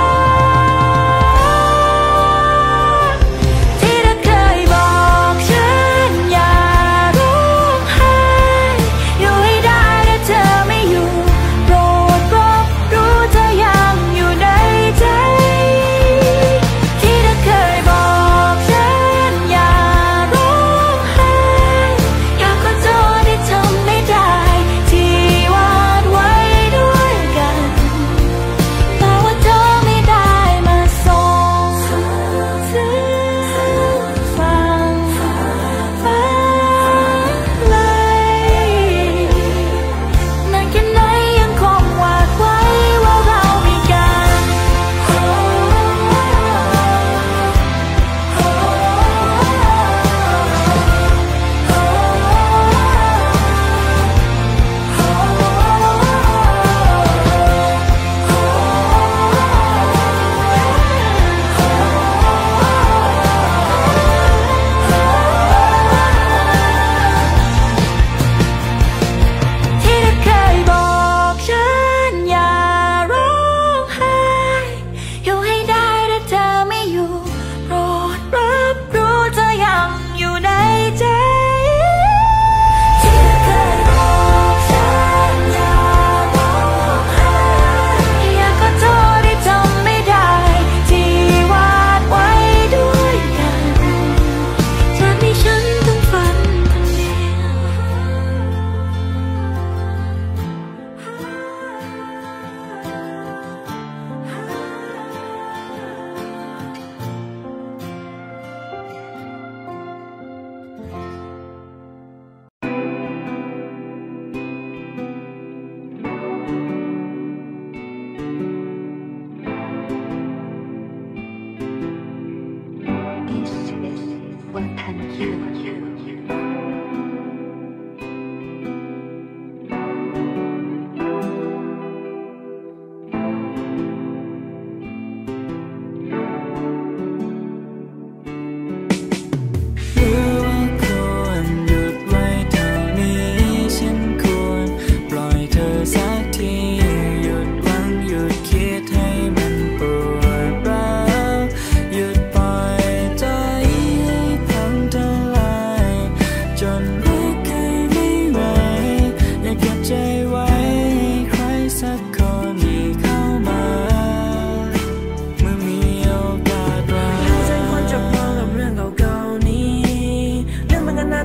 ที่เธอเคยบอกฉันอย่าร้องไห้อยู่ให้ได้ถ้าเธอไม่อยู่โปรดรับรู้เธอยังอยู่ในใจที่เธอเคยบอกฉันอย่าร้องไห้อยากขอโทษที่ทำไม่ได้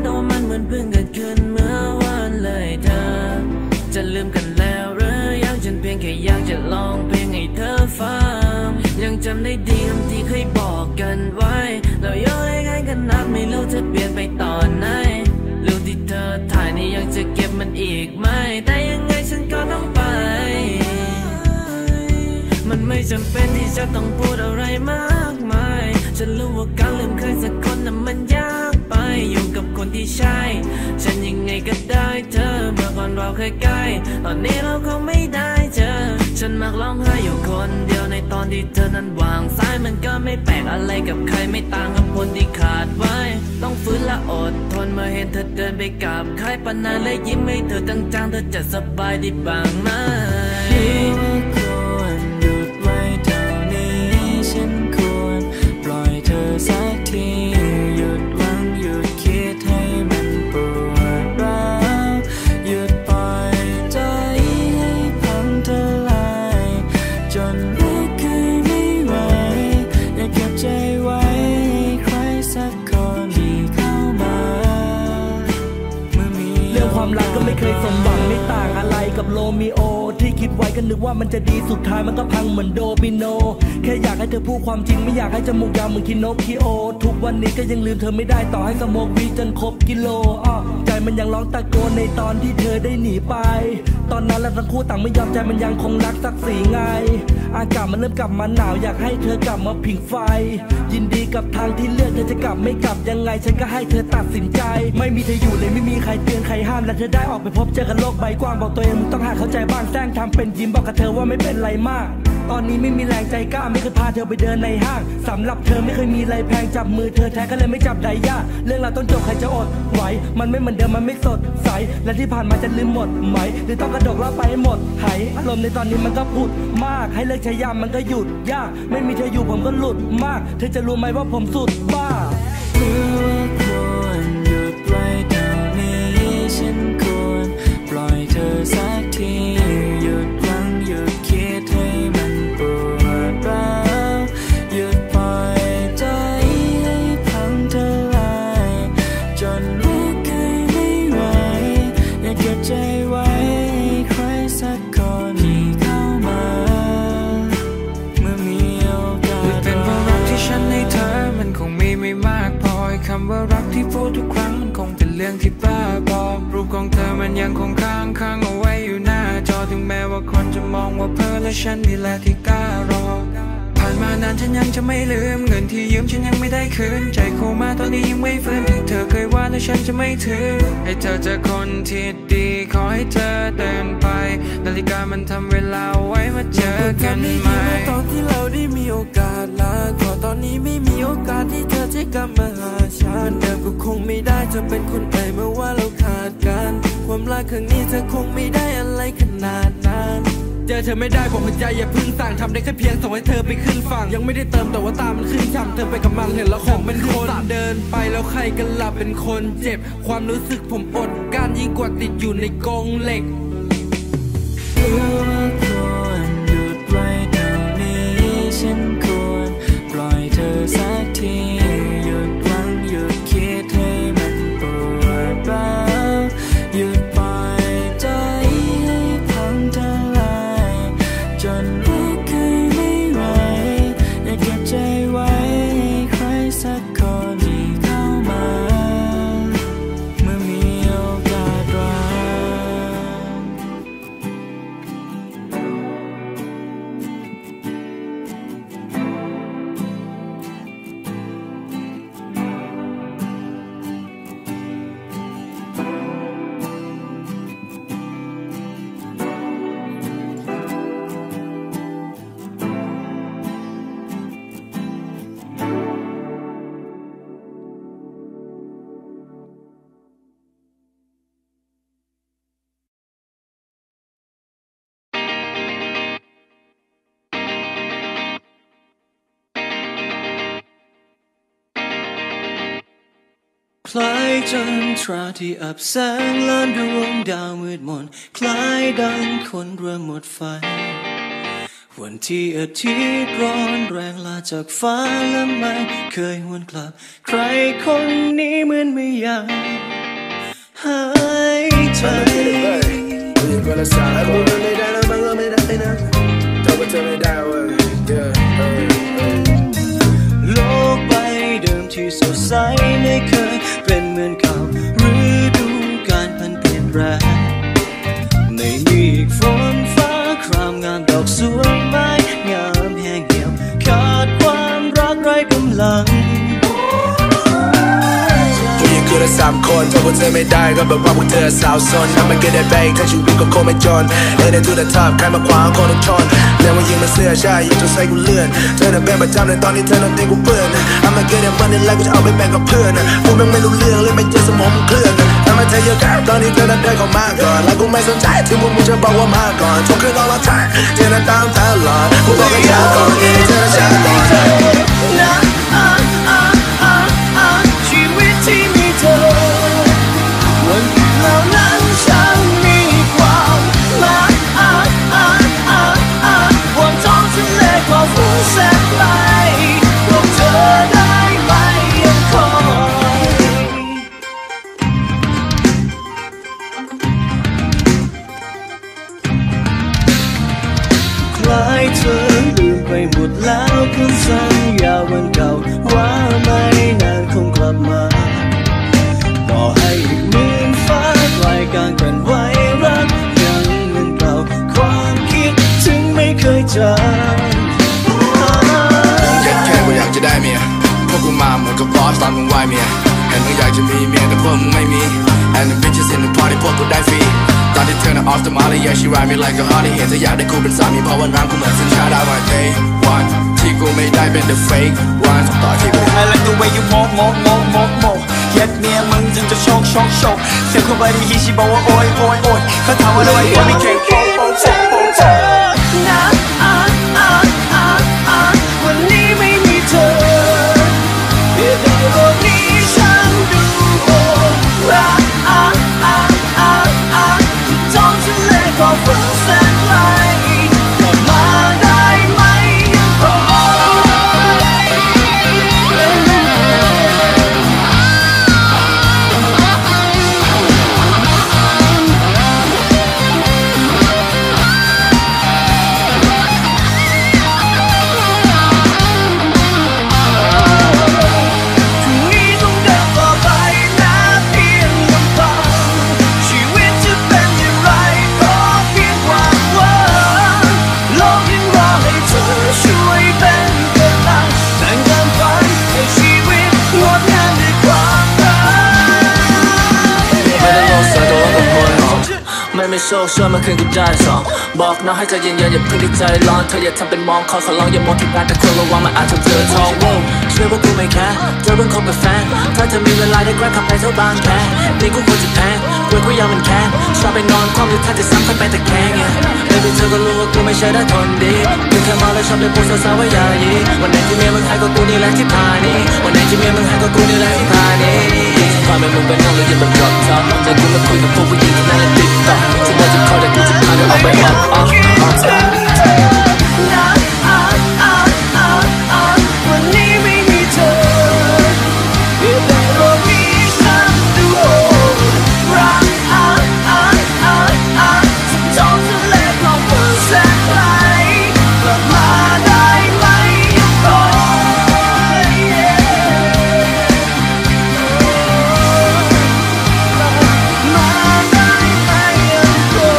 แต่ว่ามันเหมือนเพิ่งเกิดขึ้นเมื่อวานเลยเธอจะลืมกันแล้วหรือยังฉันเพียงแค่อยากจะลองเพลงให้เธอฟังยังจำได้ดีคำที่เคยบอกกันไว้เราย้อนให้กันกันนักไม่รู้จะเปลี่ยนไปตอนไหนรูปที่เธอถ่ายนี่ยังจะเก็บมันอีกไหมแต่ยังไงฉันก็ต้องไปมันไม่จำเป็นที่จะต้องพูดอะไรมากมายฉันรู้ว่าการลืมใครสักคนนั้นมันยากไปอยู่กับคนที่ใช่ฉันยังไงก็ได้เธอเมื่อก่อนเราเคยใกล้ตอนนี้เราคงไม่ได้เจอฉันมักร้องไห้อยู่คนเดียวในตอนที่เธอนั้นวางสายมันก็ไม่แปลกอะไรกับใครไม่ต่างกับคนที่ขาดไว้ต้องฟื้นและอดทนเมื่อเห็นเธอเดินไปกับใครปานนั้นและยิ้มให้เธอจังๆเธอจะสบายดีบ้างไหมสักทีหยุดหวังหยุดคิดให้มันปวดร้าวหยุดปล่อยใจให้พังทลายจนรักเคยไม่ไหวอยากเก็บใจไว้ใครสักคนที่เข้ามาเมื่อมีเรื่องความรักก็ไม่เคยสมหวังไม่ต่างอะไรกับโรมิโอที่คิดไว้ก็นึกว่ามันจะดีสุดท้ายมันก็พังเหมือนโดมิโนแค่อยากให้เธอพูดความจริงไม่อยากให้จมูกยาวเหมือนคิโนคิโอทุกวันนี้ก็ยังลืมเธอไม่ได้ต่อให้สโมกวีจนครบกิโลอ้อใจมันยังร้องตะโกนในตอนที่เธอได้หนีไปตอนนั้นเราทั้งคู่ต่างไม่ยอมใจมันยังคงรักศักดิ์ศรีไงอากาศมันเริ่มกลับมาหนาวอยากให้เธอกลับมาผิงไฟยินดีกับทางที่เลือกเธอจะกลับไม่กลับยังไงฉันก็ให้เธอตัดสินใจไม่มีเธออยู่เลยไม่มีใครเตือนใครห้ามและเธอได้ออกไปพบเจอกันโลกใบกว้างบอกตัวเองต้องหาเข้าใจบ้างแซงทำเป็นยิ้มบอกกับเธอว่าไม่เป็นไรมากตอนนี้ไม่มีแรงใจกล้าไม่เคยพาเธอไปเดินในห้างสำหรับเธอไม่เคยมีอะไรแพงจับมือเธอแท้ก็เลยไม่จับไดย่าเรื่องเราต้องจบใครจะอดไหวมันไม่เหมือนเดิมมันไม่สดใสและที่ผ่านมาจะลืมหมดไหมหรือต้องกระโดดเล่าไปให้หมดหายอารมณ์ในตอนนี้มันก็พูดมากให้เลิกใช้ยามมันก็หยุดยากไม่มีเธออยู่ผมก็หลุดมากเธอจะรู้ไหมว่าผมสุดบ้าเมื่อควรหยุดไว้เท่านี้ฉันควรปล่อยเธอสักทีหยุดหวังหยุดคิดให้มันปวดร้าวหยุดปล่อยใจให้พังทลายจนรักเคยไม่ไหวอยากเก็บใจไว้ใครสักคนที่เข้ามาเมื่อมีโอกาสเป็นเพราะรักที่ฉันให้เธอมันคงมีไม่มากพอคำว่ารักที่พูดทุกครั้งมันคงเป็นเรื่องที่บ้าบอรูปของเธอมันยังคงค้างค้างเอาไว้อยู่หน้าจอถึงแม้ว่าคนจะมองว่าเพ้อและฉันนี่แหละที่กล้ารอผ่านมานานฉันยังจะไม่ลืมเงินที่ยืมฉันยังไม่ได้คืนใจโคม่าตอนนี้ยังไม่ฟื้นที่เธอเคยว่าและฉันจะไม่ถือให้เธอเจอคนที่ดีขอให้เธอเดินไปนาฬิกามันทำเวลาไว้มาเจอกันไหมตอนที่เราได้มีโอกาสลาก็ตอนนี้ไม่มีโอกาสที่เธอจะกลับมาหาฉันเดิมก็คงไม่ได้จะเป็นคนไปเมื่อว่าเราขาดกันความรักครั้งนี้เธอคงไม่ได้อะไรขนาดนั้นเจอเธอไม่ได้บอกหัวใจอย่าพึ่งสั่งทำได้แค่เพียงส่งให้เธอไปขึ้นฝั่งยังไม่ได้เติมแต่ว่าตามันขึ้นช่ำเธอไปกับมันเห็นแล้วของเป็นคนเดินไปแล้วใครกันล่ะเป็นคนเจ็บความรู้สึกผมอดการยิ่งกว่าติดอยู่ในกรงเหล็กหยุดไว้เท่านี้ฉันควรปล่อยเธอสักทีหยุดหวังหยุดคิดให้มันปวดร้าวหยุดปล่อยใจให้พังทลายจนรักเคยไม่ไหวอยากเก็บใจไว้ใครสักคนที่เข้ามาเมื่อมีโอกาสรักคล้ายจันทราที่อับแสงล้านดวงดาวมืดมนคล้ายดังคนเริ่มหมดไฟวันที่อาทิตย์ร้อนแรงลาจากฟ้าและไม่เคยหวนกลับใครคนนี้เหมือนไม่อยากหายใจโลกใบเดิมที่สดใสไม่เคยเป็นเหมือนเก่าฤดูกาลพันเปลี่ยนแปลงไม่มีอีกฝนฟ้าครามงามดอกสวนไม้งามแห้งเหี่ยวขาดความรักไร้กำลังผู้หญิงคือเราสามคนถ้าพวกเธอไม่ได้ก็แบบว่าพวกเธอสาวซนทำมันก็ได้แบงทั้งชีวิตก็คงไม่จนเอ็นดูแต่ทับใครมาขวางคนทุกชนแล้วว่ายิงมันเสื้อใช่ยิงจนใส่กูเลื่อนเธอน่ะเป็นประจำในตอนนี้เธอน่ะตีกูเปื้อนทำมันก็ได้มันในไลฟ์กูจะเอาไปแบ่งกับเพื่อนกูแม่งไม่รู้เรื่องเลยไม่เจอสมองมันเคลื่อนทำให้เธอเยอะกันตอนนี้เธอน่ะเดินเข้ามาก่อนแล้วกูไม่สนใจที่มึงมึงจะบอกว่ามาก่อนทุกคืนเราละทายเธอน่ะตามตลอดกูบอกให้ช้าก่อนเธอน่ะช้าก่อนชีวิตที่มีเธอวันเหล่านั้นฉันมีความหมายบนท้องทะเลความฟุ้งแสนไกลบอกเธอได้ไหมยังคอยคล้ายเธอลืมไปหมดแล้วคำสัญญาวันเก่าว่าไม่นานคงกลับมาต่อให้อีกหมื่นฟ้าไกลกลางกันไว้รักยังเหมือนเก่าความคิดถึงไม่เคยจางอยากแค่ว่าอยากจะได้เมียพวกกูมาเหมือนกับบอสตอนมึงไหวเมียเห็นมึงอยากจะมีเมียแต่พวกมึงไม่มี and the bitches in the party พวกกูได้ฟรีตอนที่เธอน่ะ off the molly yeah she ride me like a honey เห็นเธออยากได้กูเป็นสามีเพราะว่าน้ำกูเหมือนสัญชาติ I want day one ที่กูไม่ได้เป็น the fake one ต่อที่กู I like the way you move move move move move เย็ดเมียมึงจึงจะโชคโชคโชคเสียงคนไปได้ยินชีบอกว่าโอยโอยโอยเขาถามว่าทำไมกูไม่เก่งโป๊ะโป๊ะโป๊ะโป๊ะโป๊ะวันนี้ไม่มีเธอเพียงแต่โลกนี้ฉันดูโหดร้ายท้องทะเลก็ฟุ้งแสนไกลกลับมาได้ไหมยังคไม่โชคช่วยมาคืนกูได้สองบอกน้องให้ใจเย็นๆอย่าเพิ่งดีใจร้อนเธออย่าทำเป็นมองเขาขอร้องอย่ามองที่การแต่ควรระวังมันอาจจะเจอทองโว้ช่วยพวกกูไม่แค่เธอเพิ่งคบเป็นแฟนถ้าเธอมีเวลาได้แกล้งขับไปเท่าบางแค่นี่กูควรจะแพงกลัวกูยังมันแค้นชอบไปนอนคว่ำอยู่ท่าจะซ้ำค่อยไปแต่แข็งไม่เป็นเธอก็รู้ว่ากูไม่ใช่ได้ทนดีกูแค่มาแล้วชอบได้พูดสาวๆว่าอย่ายีวันไหนที่เมียมึงหายก็กูนี่แหละที่พานี่วันไหนที่เมียมึงหายก็กูนี่แหละที่พานี่ความเป็นมึงเป็นน้องเลยยังเป็นรถท็อปแต่กูมาคุยกับพวกผู้หญิงที่นั่นและติ๊กต็อกที่ว่าจะคอยแต่กูจะพาเธอออกไปออกออกวันนี้ไม่มีเธอเพียงแต่โลกนี้ฉันดูโหดร้ายท้องทะเลก็ฟุ้งแสนไกลกลับมาได้ไหมยังคอยมาได้ไหมยังคอย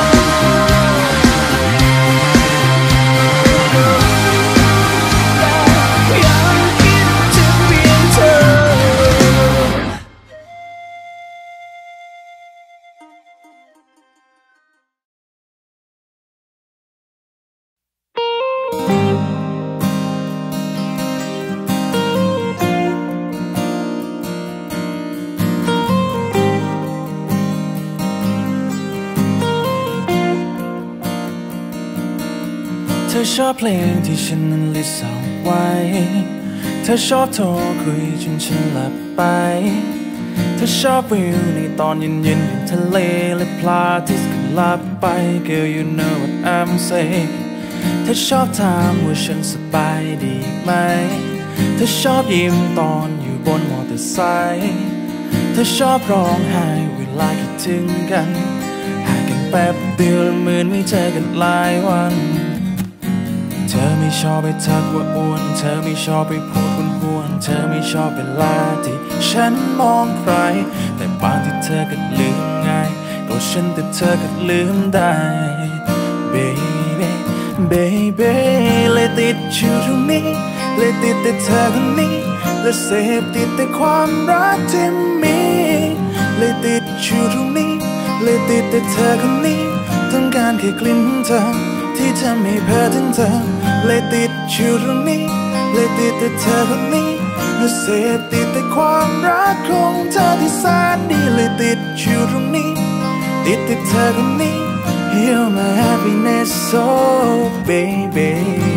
เธอชอบเพลงที่ฉันนั้นลิสต์เอาไว้เธอชอบโทรคุยจนฉันหลับไปเธอชอบวิวในตอนเย็นๆอยู่ทะเลและพระอาทิตย์ก็ลับไป Girl you know what I'm saying เธอชอบถามว่าฉันสบายดีไหมเธอชอบยิ้มตอนอยู่บนมอเตอร์ไซค์เธอชอบร้องไห้เวลาคิดถึงกันห่างกันแป๊บเดียวเหมือนไม่เจอกันหลายวันเธอไม่ชอบไปทักว่าอ้วนเธอไม่ชอบไปพูดคุ้นควรเธอไม่ชอบเวลาที่ฉันมองใครแต่บางที่เธอก็ลืมง่ายก็ฉันแต่เธอก็ลืมได้ baby baby เลยติดอยู่ตรงนี้เลยติดแต่เธอคนนี้และเสพติดแต่ความรักที่มีเลยติดอยู่ตรงนี้เลยติดแต่เธอคนนี้ต้องการแค่กลิ่นของเธอที่ทำให้เพ้อถึงเธอเลยติดอยู่ตรงนี้เลยติดแต่เธอคนนี้และเสพติดแต่ความรักของเธอที่แสนดีเลยติดอยู่ตรงนี้ติดแต่เธอคนนี้ You're my happiness so baby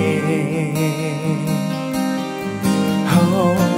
oh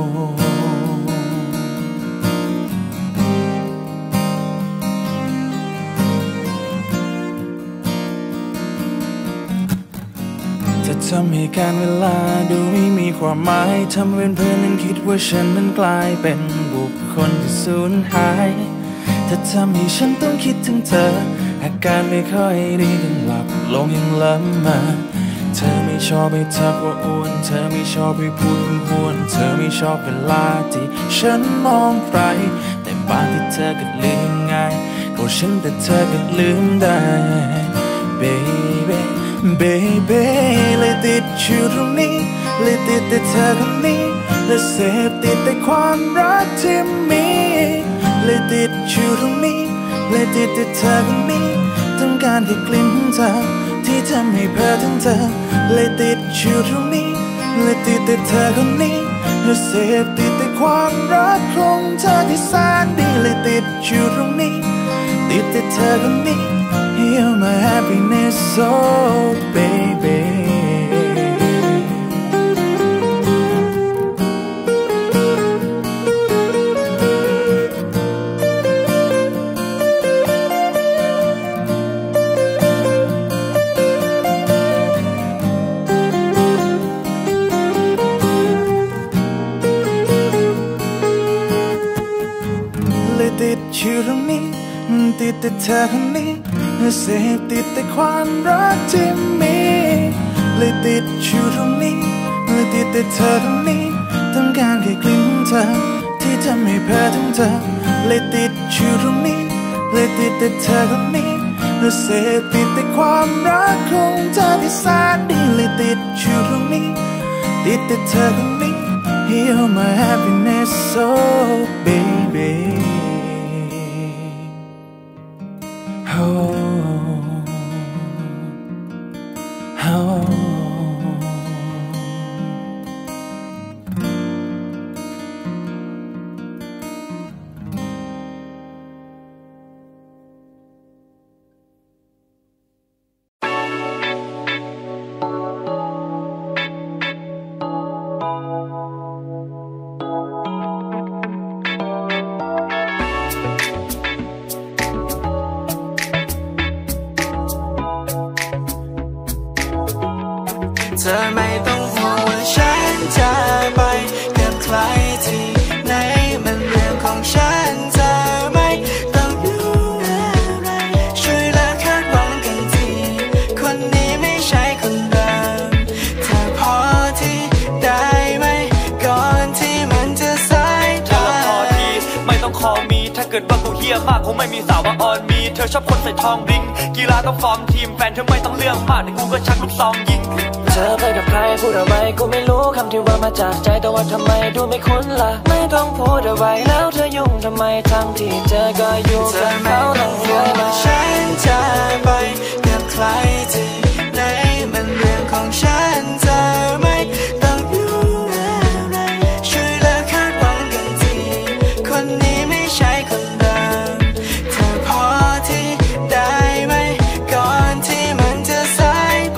ทำให้การเวลาดูไม่มีความหมายทำเป็นเพื่อนนั้นคิดว่าฉันนั้นกลายเป็นบุคคลที่สูญหายเธอทำให้ฉันต้องคิดถึงเธออาการไม่ค่อยดีกันหลับลงยังล้ำมาเธอไม่ชอบไปทักว่าอ้วนเธอไม่ชอบไปพูดคุ้นควรเธอไม่ชอบเวลาที่ฉันมองใครแต่บางที่เธอก็ลืมง่ายก็ฉันแต่เธอก็ลืมได้ baby baby เลยติดอยู่ตรงนี้เลยติดแต่เธอคนนี้และเสพติดแต่ความรักที่มีเลยติดอยู่ตรงนี้เลยติดแต่เธอคนนี้ต้องการแค่กลิ่นของเธอที่ทำให้เพ้อถึงเธอเลยติดอยู่ตรงนี้เลยติดแต่เธอคนนี้และเสพติดแต่ความรักของเธอที่แสนดีเลยติดอยู่ตรงนี้ติดแต่เธอคนนี้You're my happiness, so baby. Let it shoot on me, did the tell me.เสพติดแต่ความรักที่มีเลยติดอยู่ตรงนี้เลยติดแต่เธอตรงนี้ต้องการแค่กลิ่นของเธอที่ทำให้เพ้อถึงเธอเลยติดอยู่ตรงนี้เลยติดแต่เธอคนนี้และเสพติดแต่ความรักของเธอที่แสนดีเลยติดอยู่ตรงนี้ติดแต่เธอคนนี้ You're my happiness so baby ohเธอไม่ต้องห่วงว่าฉันจะไปกับใครที่ไหนมันเรื่องของฉันเธอไม่ต้องรู้อะไรช่วยละคาดหวังกันทีคนนี้ไม่ใช่คนเดิมเธอพอที่ได้ไหมก่อนที่มันจะสายไปพอทีไม่ต้องคอมีถ้าเกิดว่ากูเฮี้ยมากคงไม่มีสาวมาออนมีเธอชอบคนใส่ทองบลิงกีฬาต้องฟอร์มทีมแฟนเธอไม่ต้องเลือกมากแต่กูก็ชักลูกซองยิงเธอไปกับใครพูดอะไรกูไม่รู้คำที่ว่ามาจากใจแต่ว่าทำไมดูไม่คุ้นล่ะไม่ต้องพูดอะไรแล้วเธอยุ่งทำไมทั้งที่เธอก็อยู่กับเขาหลังเรือมาฉันจะไปกับใครที่ไหนมันเรื่องของฉันเธอไม่ต้องรู้อะไรช่วยเลิกคาดหวังกันทีคนนี้ไม่ใช่คนเดิมเธอพอที่ได้ไหมก่อนที่มันจะสายไป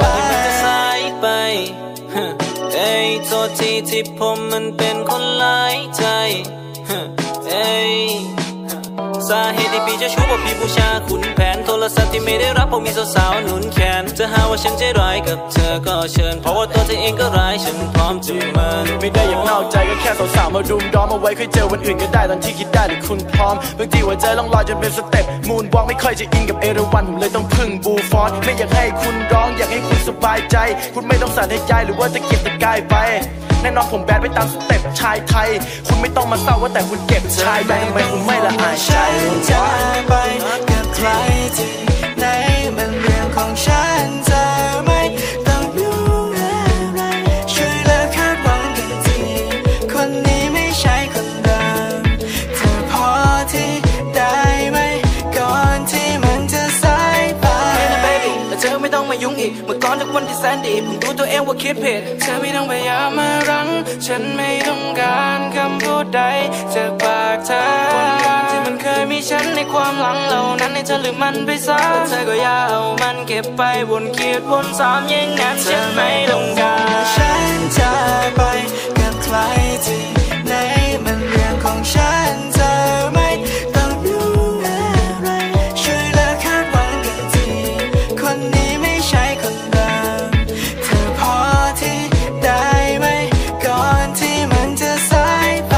เอ้ยโทษทีที่ผมมันเป็นคนหลายใจเอ้ยสาเหตุที่พี่จะชู้เพราะพี่บูชาขุนแผนโทรศัพท์ที่ไม่ได้รับเพราะมีสาวๆหนุนแขนจะหาว่าฉันใจร้ายกับเธอก็เชิญเพราะว่าตัวเธอเองก็ร้ายฉันพร้อมจะเมินไม่ได้อยากนอกใจก็แค่สาวๆมารุมล้อมเอาไว้ค่อยเจอวันอื่นก็ได้ตอนที่คิดได้หรือคุณพร้อมบางทีหัวใจล่องลอยจนเป็นสเต็ปมูนวอล์กไม่ค่อยจะอินกับเอราวัณผมเลยต้องพึ่งบูฟอนไม่อยากให้คุณร้องอยากให้คุณสบายใจคุณไม่ต้องสั่นให้ใจหรือว่าจะเก็บตะกายไปแน่นอนผมแบดไปตามสเต็ปชายไทยคุณไม่ต้องมาเศร้าว่าแต่คุณเก็บชายแดงทำไมคุณไม่ละอายใจจะไปกับใครที่ไหนมันเรื่องของฉันเธอไม่ต้องยุ่งอะไรช่วยเลิกคาดหวังกันทีคนนี้ไม่ใช่คนเดิมเธอพอที่ได้ไหมก่อนที่มันจะสายไปนะ baby แต่เธอไม่ต้องมายุ่งอีกเมื่อก่อนทุกวันที่แสนดีผมรู้ตัวเองว่าคิดผิดเธอไม่ต้องพยายามมารั้งฉันไม่ต้องการคำพูดใดจากปากเธอที่มันเคยมีฉันในความหลังเหล่านั้นให้เธอลืมมันไปซะเธอก็อย่าเอามันเก็บไปวนคิดวนซ้ำอย่างนั้นฉันไม่ต้องการฉันจะไปกับใครที่ไหนมันเรื่องของฉันเธอไม่ต้องยุ่งอะไรช่วยเลิกคาดหวังกันทีคนนี้ไม่ใช่คนเดิมเธอพอที่ได้ไหมก่อนที่มันจะสายไป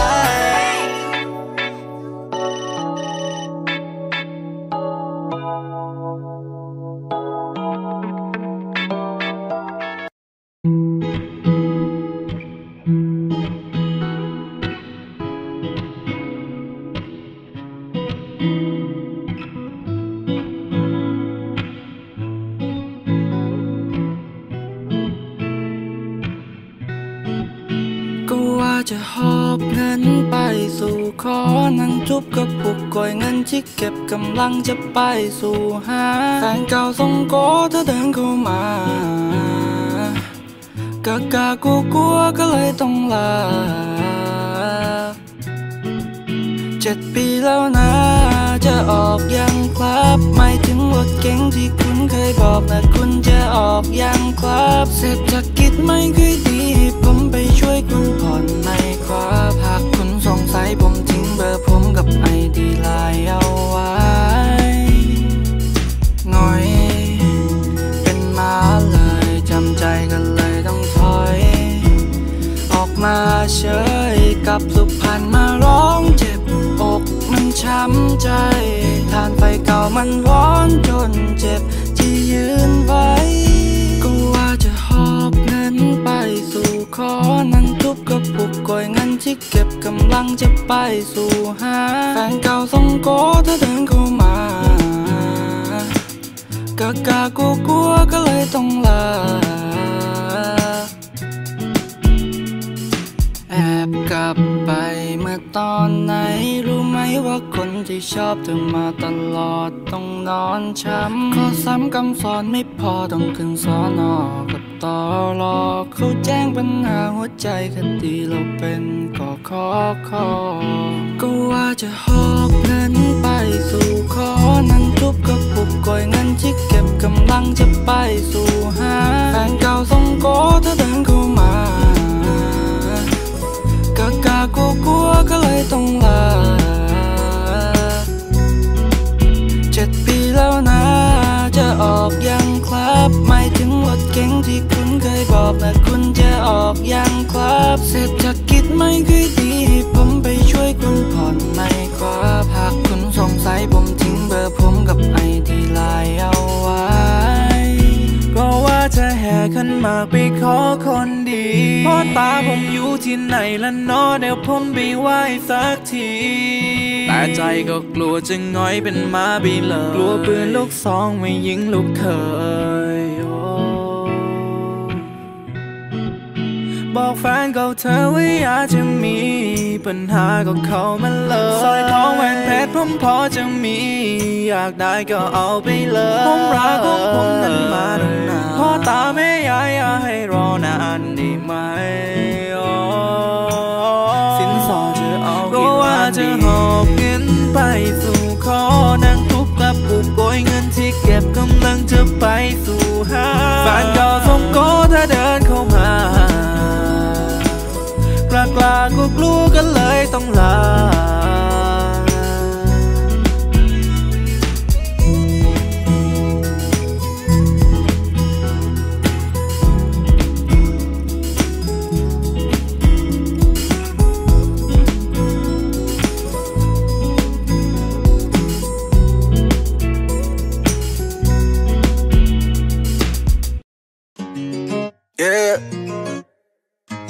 จะหอบเงินไปสู่ขอนั่งจุบกับปุกก่อยเงินที่เก็บกำลังจะไปสู่หาแฟนเก่าส่งโกเธอเดินเข้ามากะกะกลัวกลัวก็เลยต้องลาเจ็ดปีแล้วนะจะออกยังครับไม่ถึงรถเก๋งที่คุณเคยบอกนะคุณจะออกยังครับเศรษฐกิจไม่ค่อยดีผมไปช่วยคุณผ่อนในครับหากคุณสงสัยผมทิ้งเบอร์ผมกับไอดีไลน์เอาไว้หน่อยเป็นมาเลยจำใจกันเลยต้องถอยออกมาเฉยกับสุพรรณมาร้องเจ็บอกมันช้ำใจทานไฟเก่ามันร้อนจนเจ็บที่ยืนไว้ก็ว่าจะหอบเงินไปสู่ขอนั่งทุบกระปุกก่อยเงินที่เก็บกำลังจะไปสู่หาแฟนเก่าส่งโกเธอเดินเข้ามากะกะกลัวกลัวก็เลยต้องลาแอบกลับไปเมื่อตอนไหนรู้ไหมว่าคนที่ชอบเธอมาตลอดต้องนอนช้ำข้อซ้ำคำสอนไม่พอต้องขึ้นสอนอกับตอรอเขาแจ้งปัญหาหัวใจคดีเราเป็นก็ขอขอก็ว่าจะหอบเงินไปสู่ขอนั่งทุบกระปุกก่อยเงินที่เก็บกำลังจะไปสู่หาแฟนเก่าส่งโกเธอเดินเข้ามากะกะกลัวกลัวก็เลยต้องลาเจ็ดปีแล้วนะจะออกยังครับไม่ถึงรถเก๋งที่คุณเคยบอกนะคุณจะออกยังครับเศรษฐกิจไม่ค่อยดีผมไปช่วยคุณผ่อนไม่ครับหากคุณสงสัยผมทิ้งเบอร์ผมกับไอดีไลน์เอาไว้ก็ว่าจะแห่ขันหมากไปขอคนดีพ่อตาผมอยู่ที่ไหนละเนาะเดี๋ยวผมไปไหว้สักทีแต่ใจก็กลัวจะง้อยเป็นม้าบีเลยกลัวปืนลูกซองไม่ยิงลูกเคยบอกแฟนเก่าเธอว่าอยากจะมีปัญหาก็เข้ามาเลยสร้อยทองแหวนเพชรผมพอจะมีอยากได้ก็เอาไปเลยผมรักของผมนั้นมาตั้งนานพ่อตาแม่ยายอย่าให้รอนานได้ไหมสินสอดจะเอาก็ว่าจะหอบเงินไปสู่ขอนั่งทุบกระปุกโกยเงินที่เก็บกำลังจะไปสู่หาแฟนเก่าส่งโกเธอเดินเข้ามากล้ากล้ากลัวกลัวกันเลยต้องลา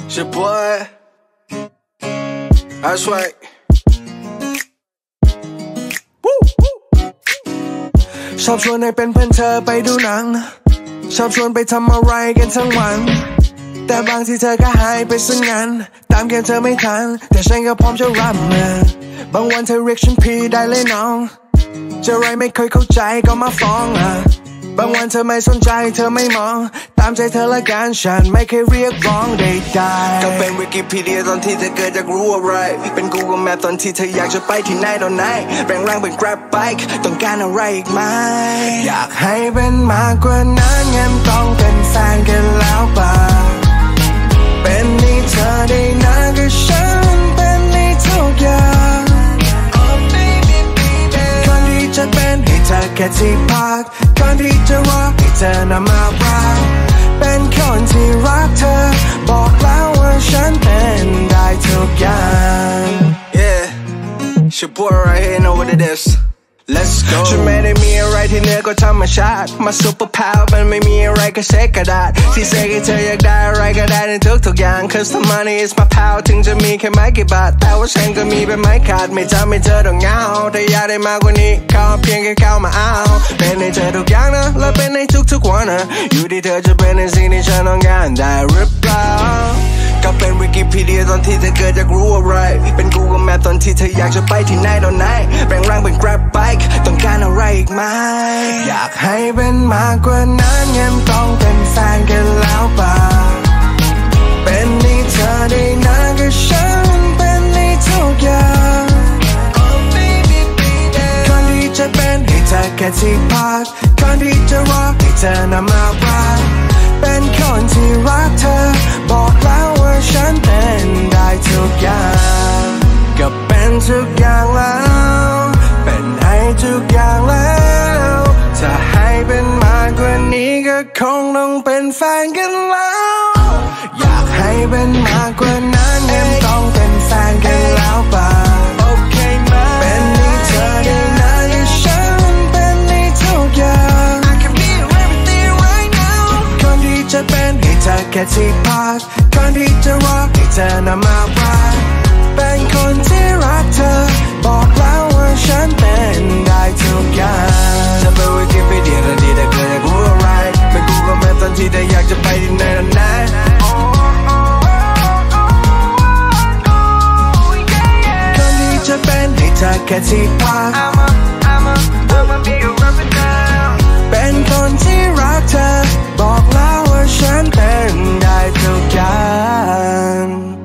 It's your boy That's rightชอบชวนให้เป็นเพื่อนเธอไปดูหนังชอบชวนไปทำอะไรกันทั้งวันแต่บางทีเธอก็หายไปซะงั้นตามเกมเธอไม่ทันแต่ฉันก็พร้อมจะรับมือบางวันเธอเรียกฉันพี่ได้เลยน้องจะไรไม่เคยเข้าใจก็มาฟ้องอ่ะบางวันเธอไม่สนใจเธอไม่มองตามใจเธอละกันฉันไม่เคยเรียกร้องใดๆก็เป็นวิกิพีเดียตอนที่เธอเกิดจากรู้อะไรเป็น Google Map ตอนที่เธออยากจะไปที่ไหนตอนไหนแปลงร่างเป็น Grab Bike ต้องการอะไรอีกไหมอยากให้เป็นมากกว่านั้นงั้นต้องเป็นแฟนกันแล้วป่ะเป็นนี่เธอได้นะก็ฉันเป็นนี่ทุกอย่างคนที่จะเป็นให้เธอแค่ที่พักคนที่จะรอให้เธอนำมารักเป็นคนที่รักเธอบอกแล้วว่าฉันเป็นได้ทุกอย่าง Yeah It's your boy right here know what it is Let's go ฉันไม่ได้มีอะไรที่เหนือกว่าธรรมชาติมาซุปเปอร์พาวมันไม่มีอะไรก็เช็คกระดาษที่เสกให้เธออยากได้อะไรก็ได้ในทุกทุกอย่าง Cause the money is my power ถึงจะมีแค่ไม่กี่บาทแต่ว่าฉันก็มีเป็นไม่ขาดไม่ทำให้เธอต้องเหงาถ้าอยากได้มากกว่านี้ก็เพียงแค่เข้ามาเอาเป็นในเธอทุกอย่างนะและเป็นในทุกๆวันนะอยู่ที่เธอจะเป็นในสิ่งที่ฉันต้องการได้หรือเปล่าก็เป็นวิกิพีเดียตอนที่เธอเกิดจากรู้อะไรเป็น Google Map ตอนที่เธออยากจะไปที่ไหนตอนไหนแปลงร่างเป็น Grab Bike ต้องการอะไรอีกไหมอยากให้เป็นมากกว่านั้นงั้นต้องเป็นแฟนกันแล้วป่ะเป็นนี่เธอได้นะก็ฉันเป็นนี่ทุกอย่างคนที่จะเป็นให้เธอแค่ที่พักคนที่จะรอให้เธอนำมารักเป็นคนที่รักเธอบอกแล้วว่าฉันเป็นได้ทุกอย่างก็เป็นทุกอย่างแล้วเป็นให้ทุกอย่างแล้วจะให้เป็นมากกว่านี้ก็คงต้องเป็นแฟนกันแล้วอยากให้เป็นมากกว่านั้นงั้นต้องเป็นแฟนกันแล้วป่ะโอเคไหมเป็นนี่เธอได้นะก็ฉันเป็นนี่ทุกอย่างจะเป็นให้เธอแค่ที่พักคนที่จะรอให้เธอนำมารักเป็นคนที่รักเธอบอกแล้วว่าฉันเป็นได้ทุกอย่างจะเป็นวิกิพีเดียตอนที่เธอเกิดจากรู้อะไรเป็น Google Map ตอนที่เธออยากจะไปที่ไหนตอนไหนคนที่จะเป็นให้เธอแค่ที่พักเป็นคนที่รักเธอบอกแล้วว่าฉันเป็นได้ทุกอย่าง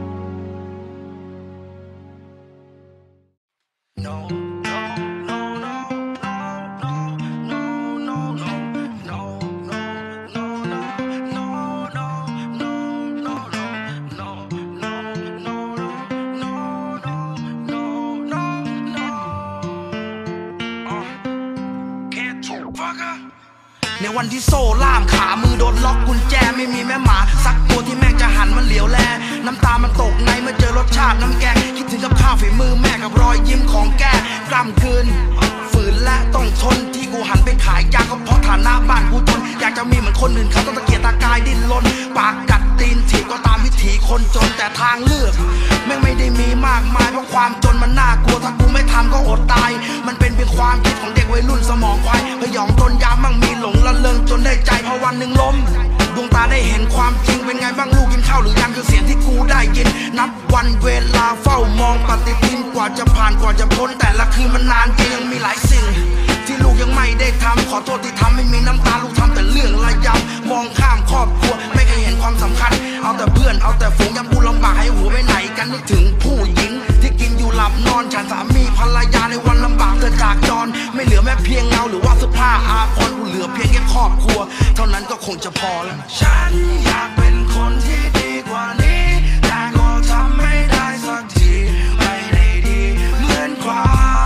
ในวันที่โซ่ล่ามขามือโดนล็อกกุญแจไม่มีแม่หมาสักตัวที่แม่งจะหันมันเหลียวแลน้ำตามันตกในเมื่อเจอรสชาติน้ำแกงคิดถึงกับข้าวฝีมือแม่กับรอยยิ้มของแกกล้ำคืนฝืนและต้องทนที่กูหันไปขายยาก็เพราะฐานะบ้านกูจนอยากจะมีเหมือนคนอื่นเขาต้องตะเกียกตะกายดิ้นรนปากกัดตีนถีบก็ตามวิถีคนจนแต่ทางเลือกแม่งไม่ได้มีมากมายเพราะความจนมันน่ากลัวถ้ากูไม่ทำก็อดตายมันเป็นเพียงความคิดของเด็กวัยรุ่นสมองควายพยองตนยามมั่งมีหลงละเลงจนได้ใจพอวันหนึ่งล้มดวงตาได้เห็นความจริงเป็นไงบ้างลูกกินข้าวหรือยังคือเสียงที่กูได้ยินนับวันเวลาเฝ้ามองปฏิทินกว่าจะผ่านกว่าจะพ้นแต่ละคืนมันนานจริงยังมีหลายสิ่งที่ลูกยังไม่ได้ทำขอโทษที่ทำให้มีน้ำตาลูกทำแต่เรื่องระยำมองข้ามครอบครัวไม่เคยเห็นความสำคัญเอาแต่เพื่อนเอาแต่ฝูงยามกูลำบากให้หัวไปไหนกันนึกถึงผู้หญิงที่กินอยู่หลับนอนฉันสามีภรรยาในวันลำบากเธอจากจรไม่เหลือแม้เพียงเงาหรือว่าเสื้อผ้าอาภรณ์กูเหลือเพียงแค่ครอบครัวเท่านั้นก็คงจะพอแล้วฉันอยากเป็นคนที่ดีกว่านี้แต่ก็ทำไม่ได้สักทีไม่ได้ดีเหมือนใคร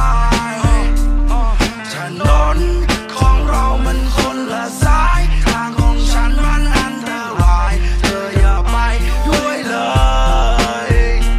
ถนนของเรามันคนละสายทางของฉันมันอันตรายเธออย่าไปด้วยเลย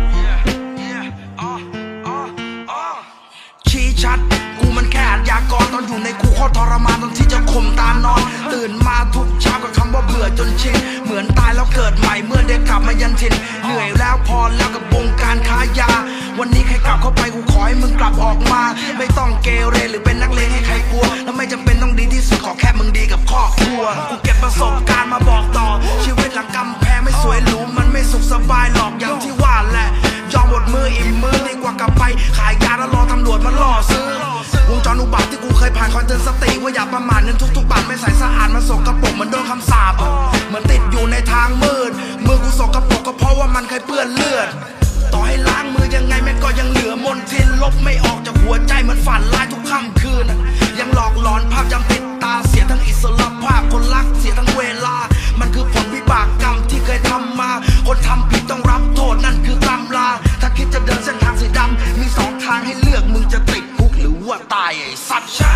ชี้ชัดกูมันแค่อาชญากรตอนอยู่ในคุกโคตรทรมานตอนที่จะข่มตานอนตื่นมาทุกเช้ากับคำว่าเบื่อจนชินเหมือนตายแล้วเกิดใหม่เมื่อได้กลับมายันถิ่นเหนื่อยพอแล้วกับวงการค้ายาวันนี้ใครกลับเข้าไปกูขอให้มึงกลับออกมาไม่ต้องเกเรหรือเป็นนักเลงให้ใครกลัวแล้วไม่จำเป็นต้องดีที่สุดขอแค่มึงดีกับครอบครัวกูเก็บประสบการณ์มาบอกต่อชีวิตหลังกำแพงไม่สวยหรูมันไม่สุขสบายหรอกอย่างที่ว่าแหละยอมหมดมืออิ่มมือดีกว่ากลับไปขายยาแล้วรอตำรวจมาล่อซื้อวงจรอุบัติที่กูเคยผ่านคอยเตือนสติว่าอย่าประมาทเงินทุกๆบาทไม่ใส่สะอาดมันสกปรกเหมือนโดนคำสาปเหมือนติดอยู่ในทางมืดมือกูสกปรกก็เพราะว่ามันเคยเปื้อนเลือดต่อให้ล้างมือยังไงแม่ก็ยังเหลือมลทินลบไม่ออกจากหัวใจเหมือนฝันร้ายทุกค่ำคืนยังหลอกหลอนภาพจำติดตาเสียทั้งอิสระภาพคนรักเสียทั้งเวลามันคือผลวิบากกรรมที่เคยทำมาคนทำผิดต้องรับโทษนั่นคือกรรมลาถ้าคิดจะเดินเส้นทางสีดำมีสองทางให้เลือกมึงจะติดคุกหรือว่าตายไอ้สัตว์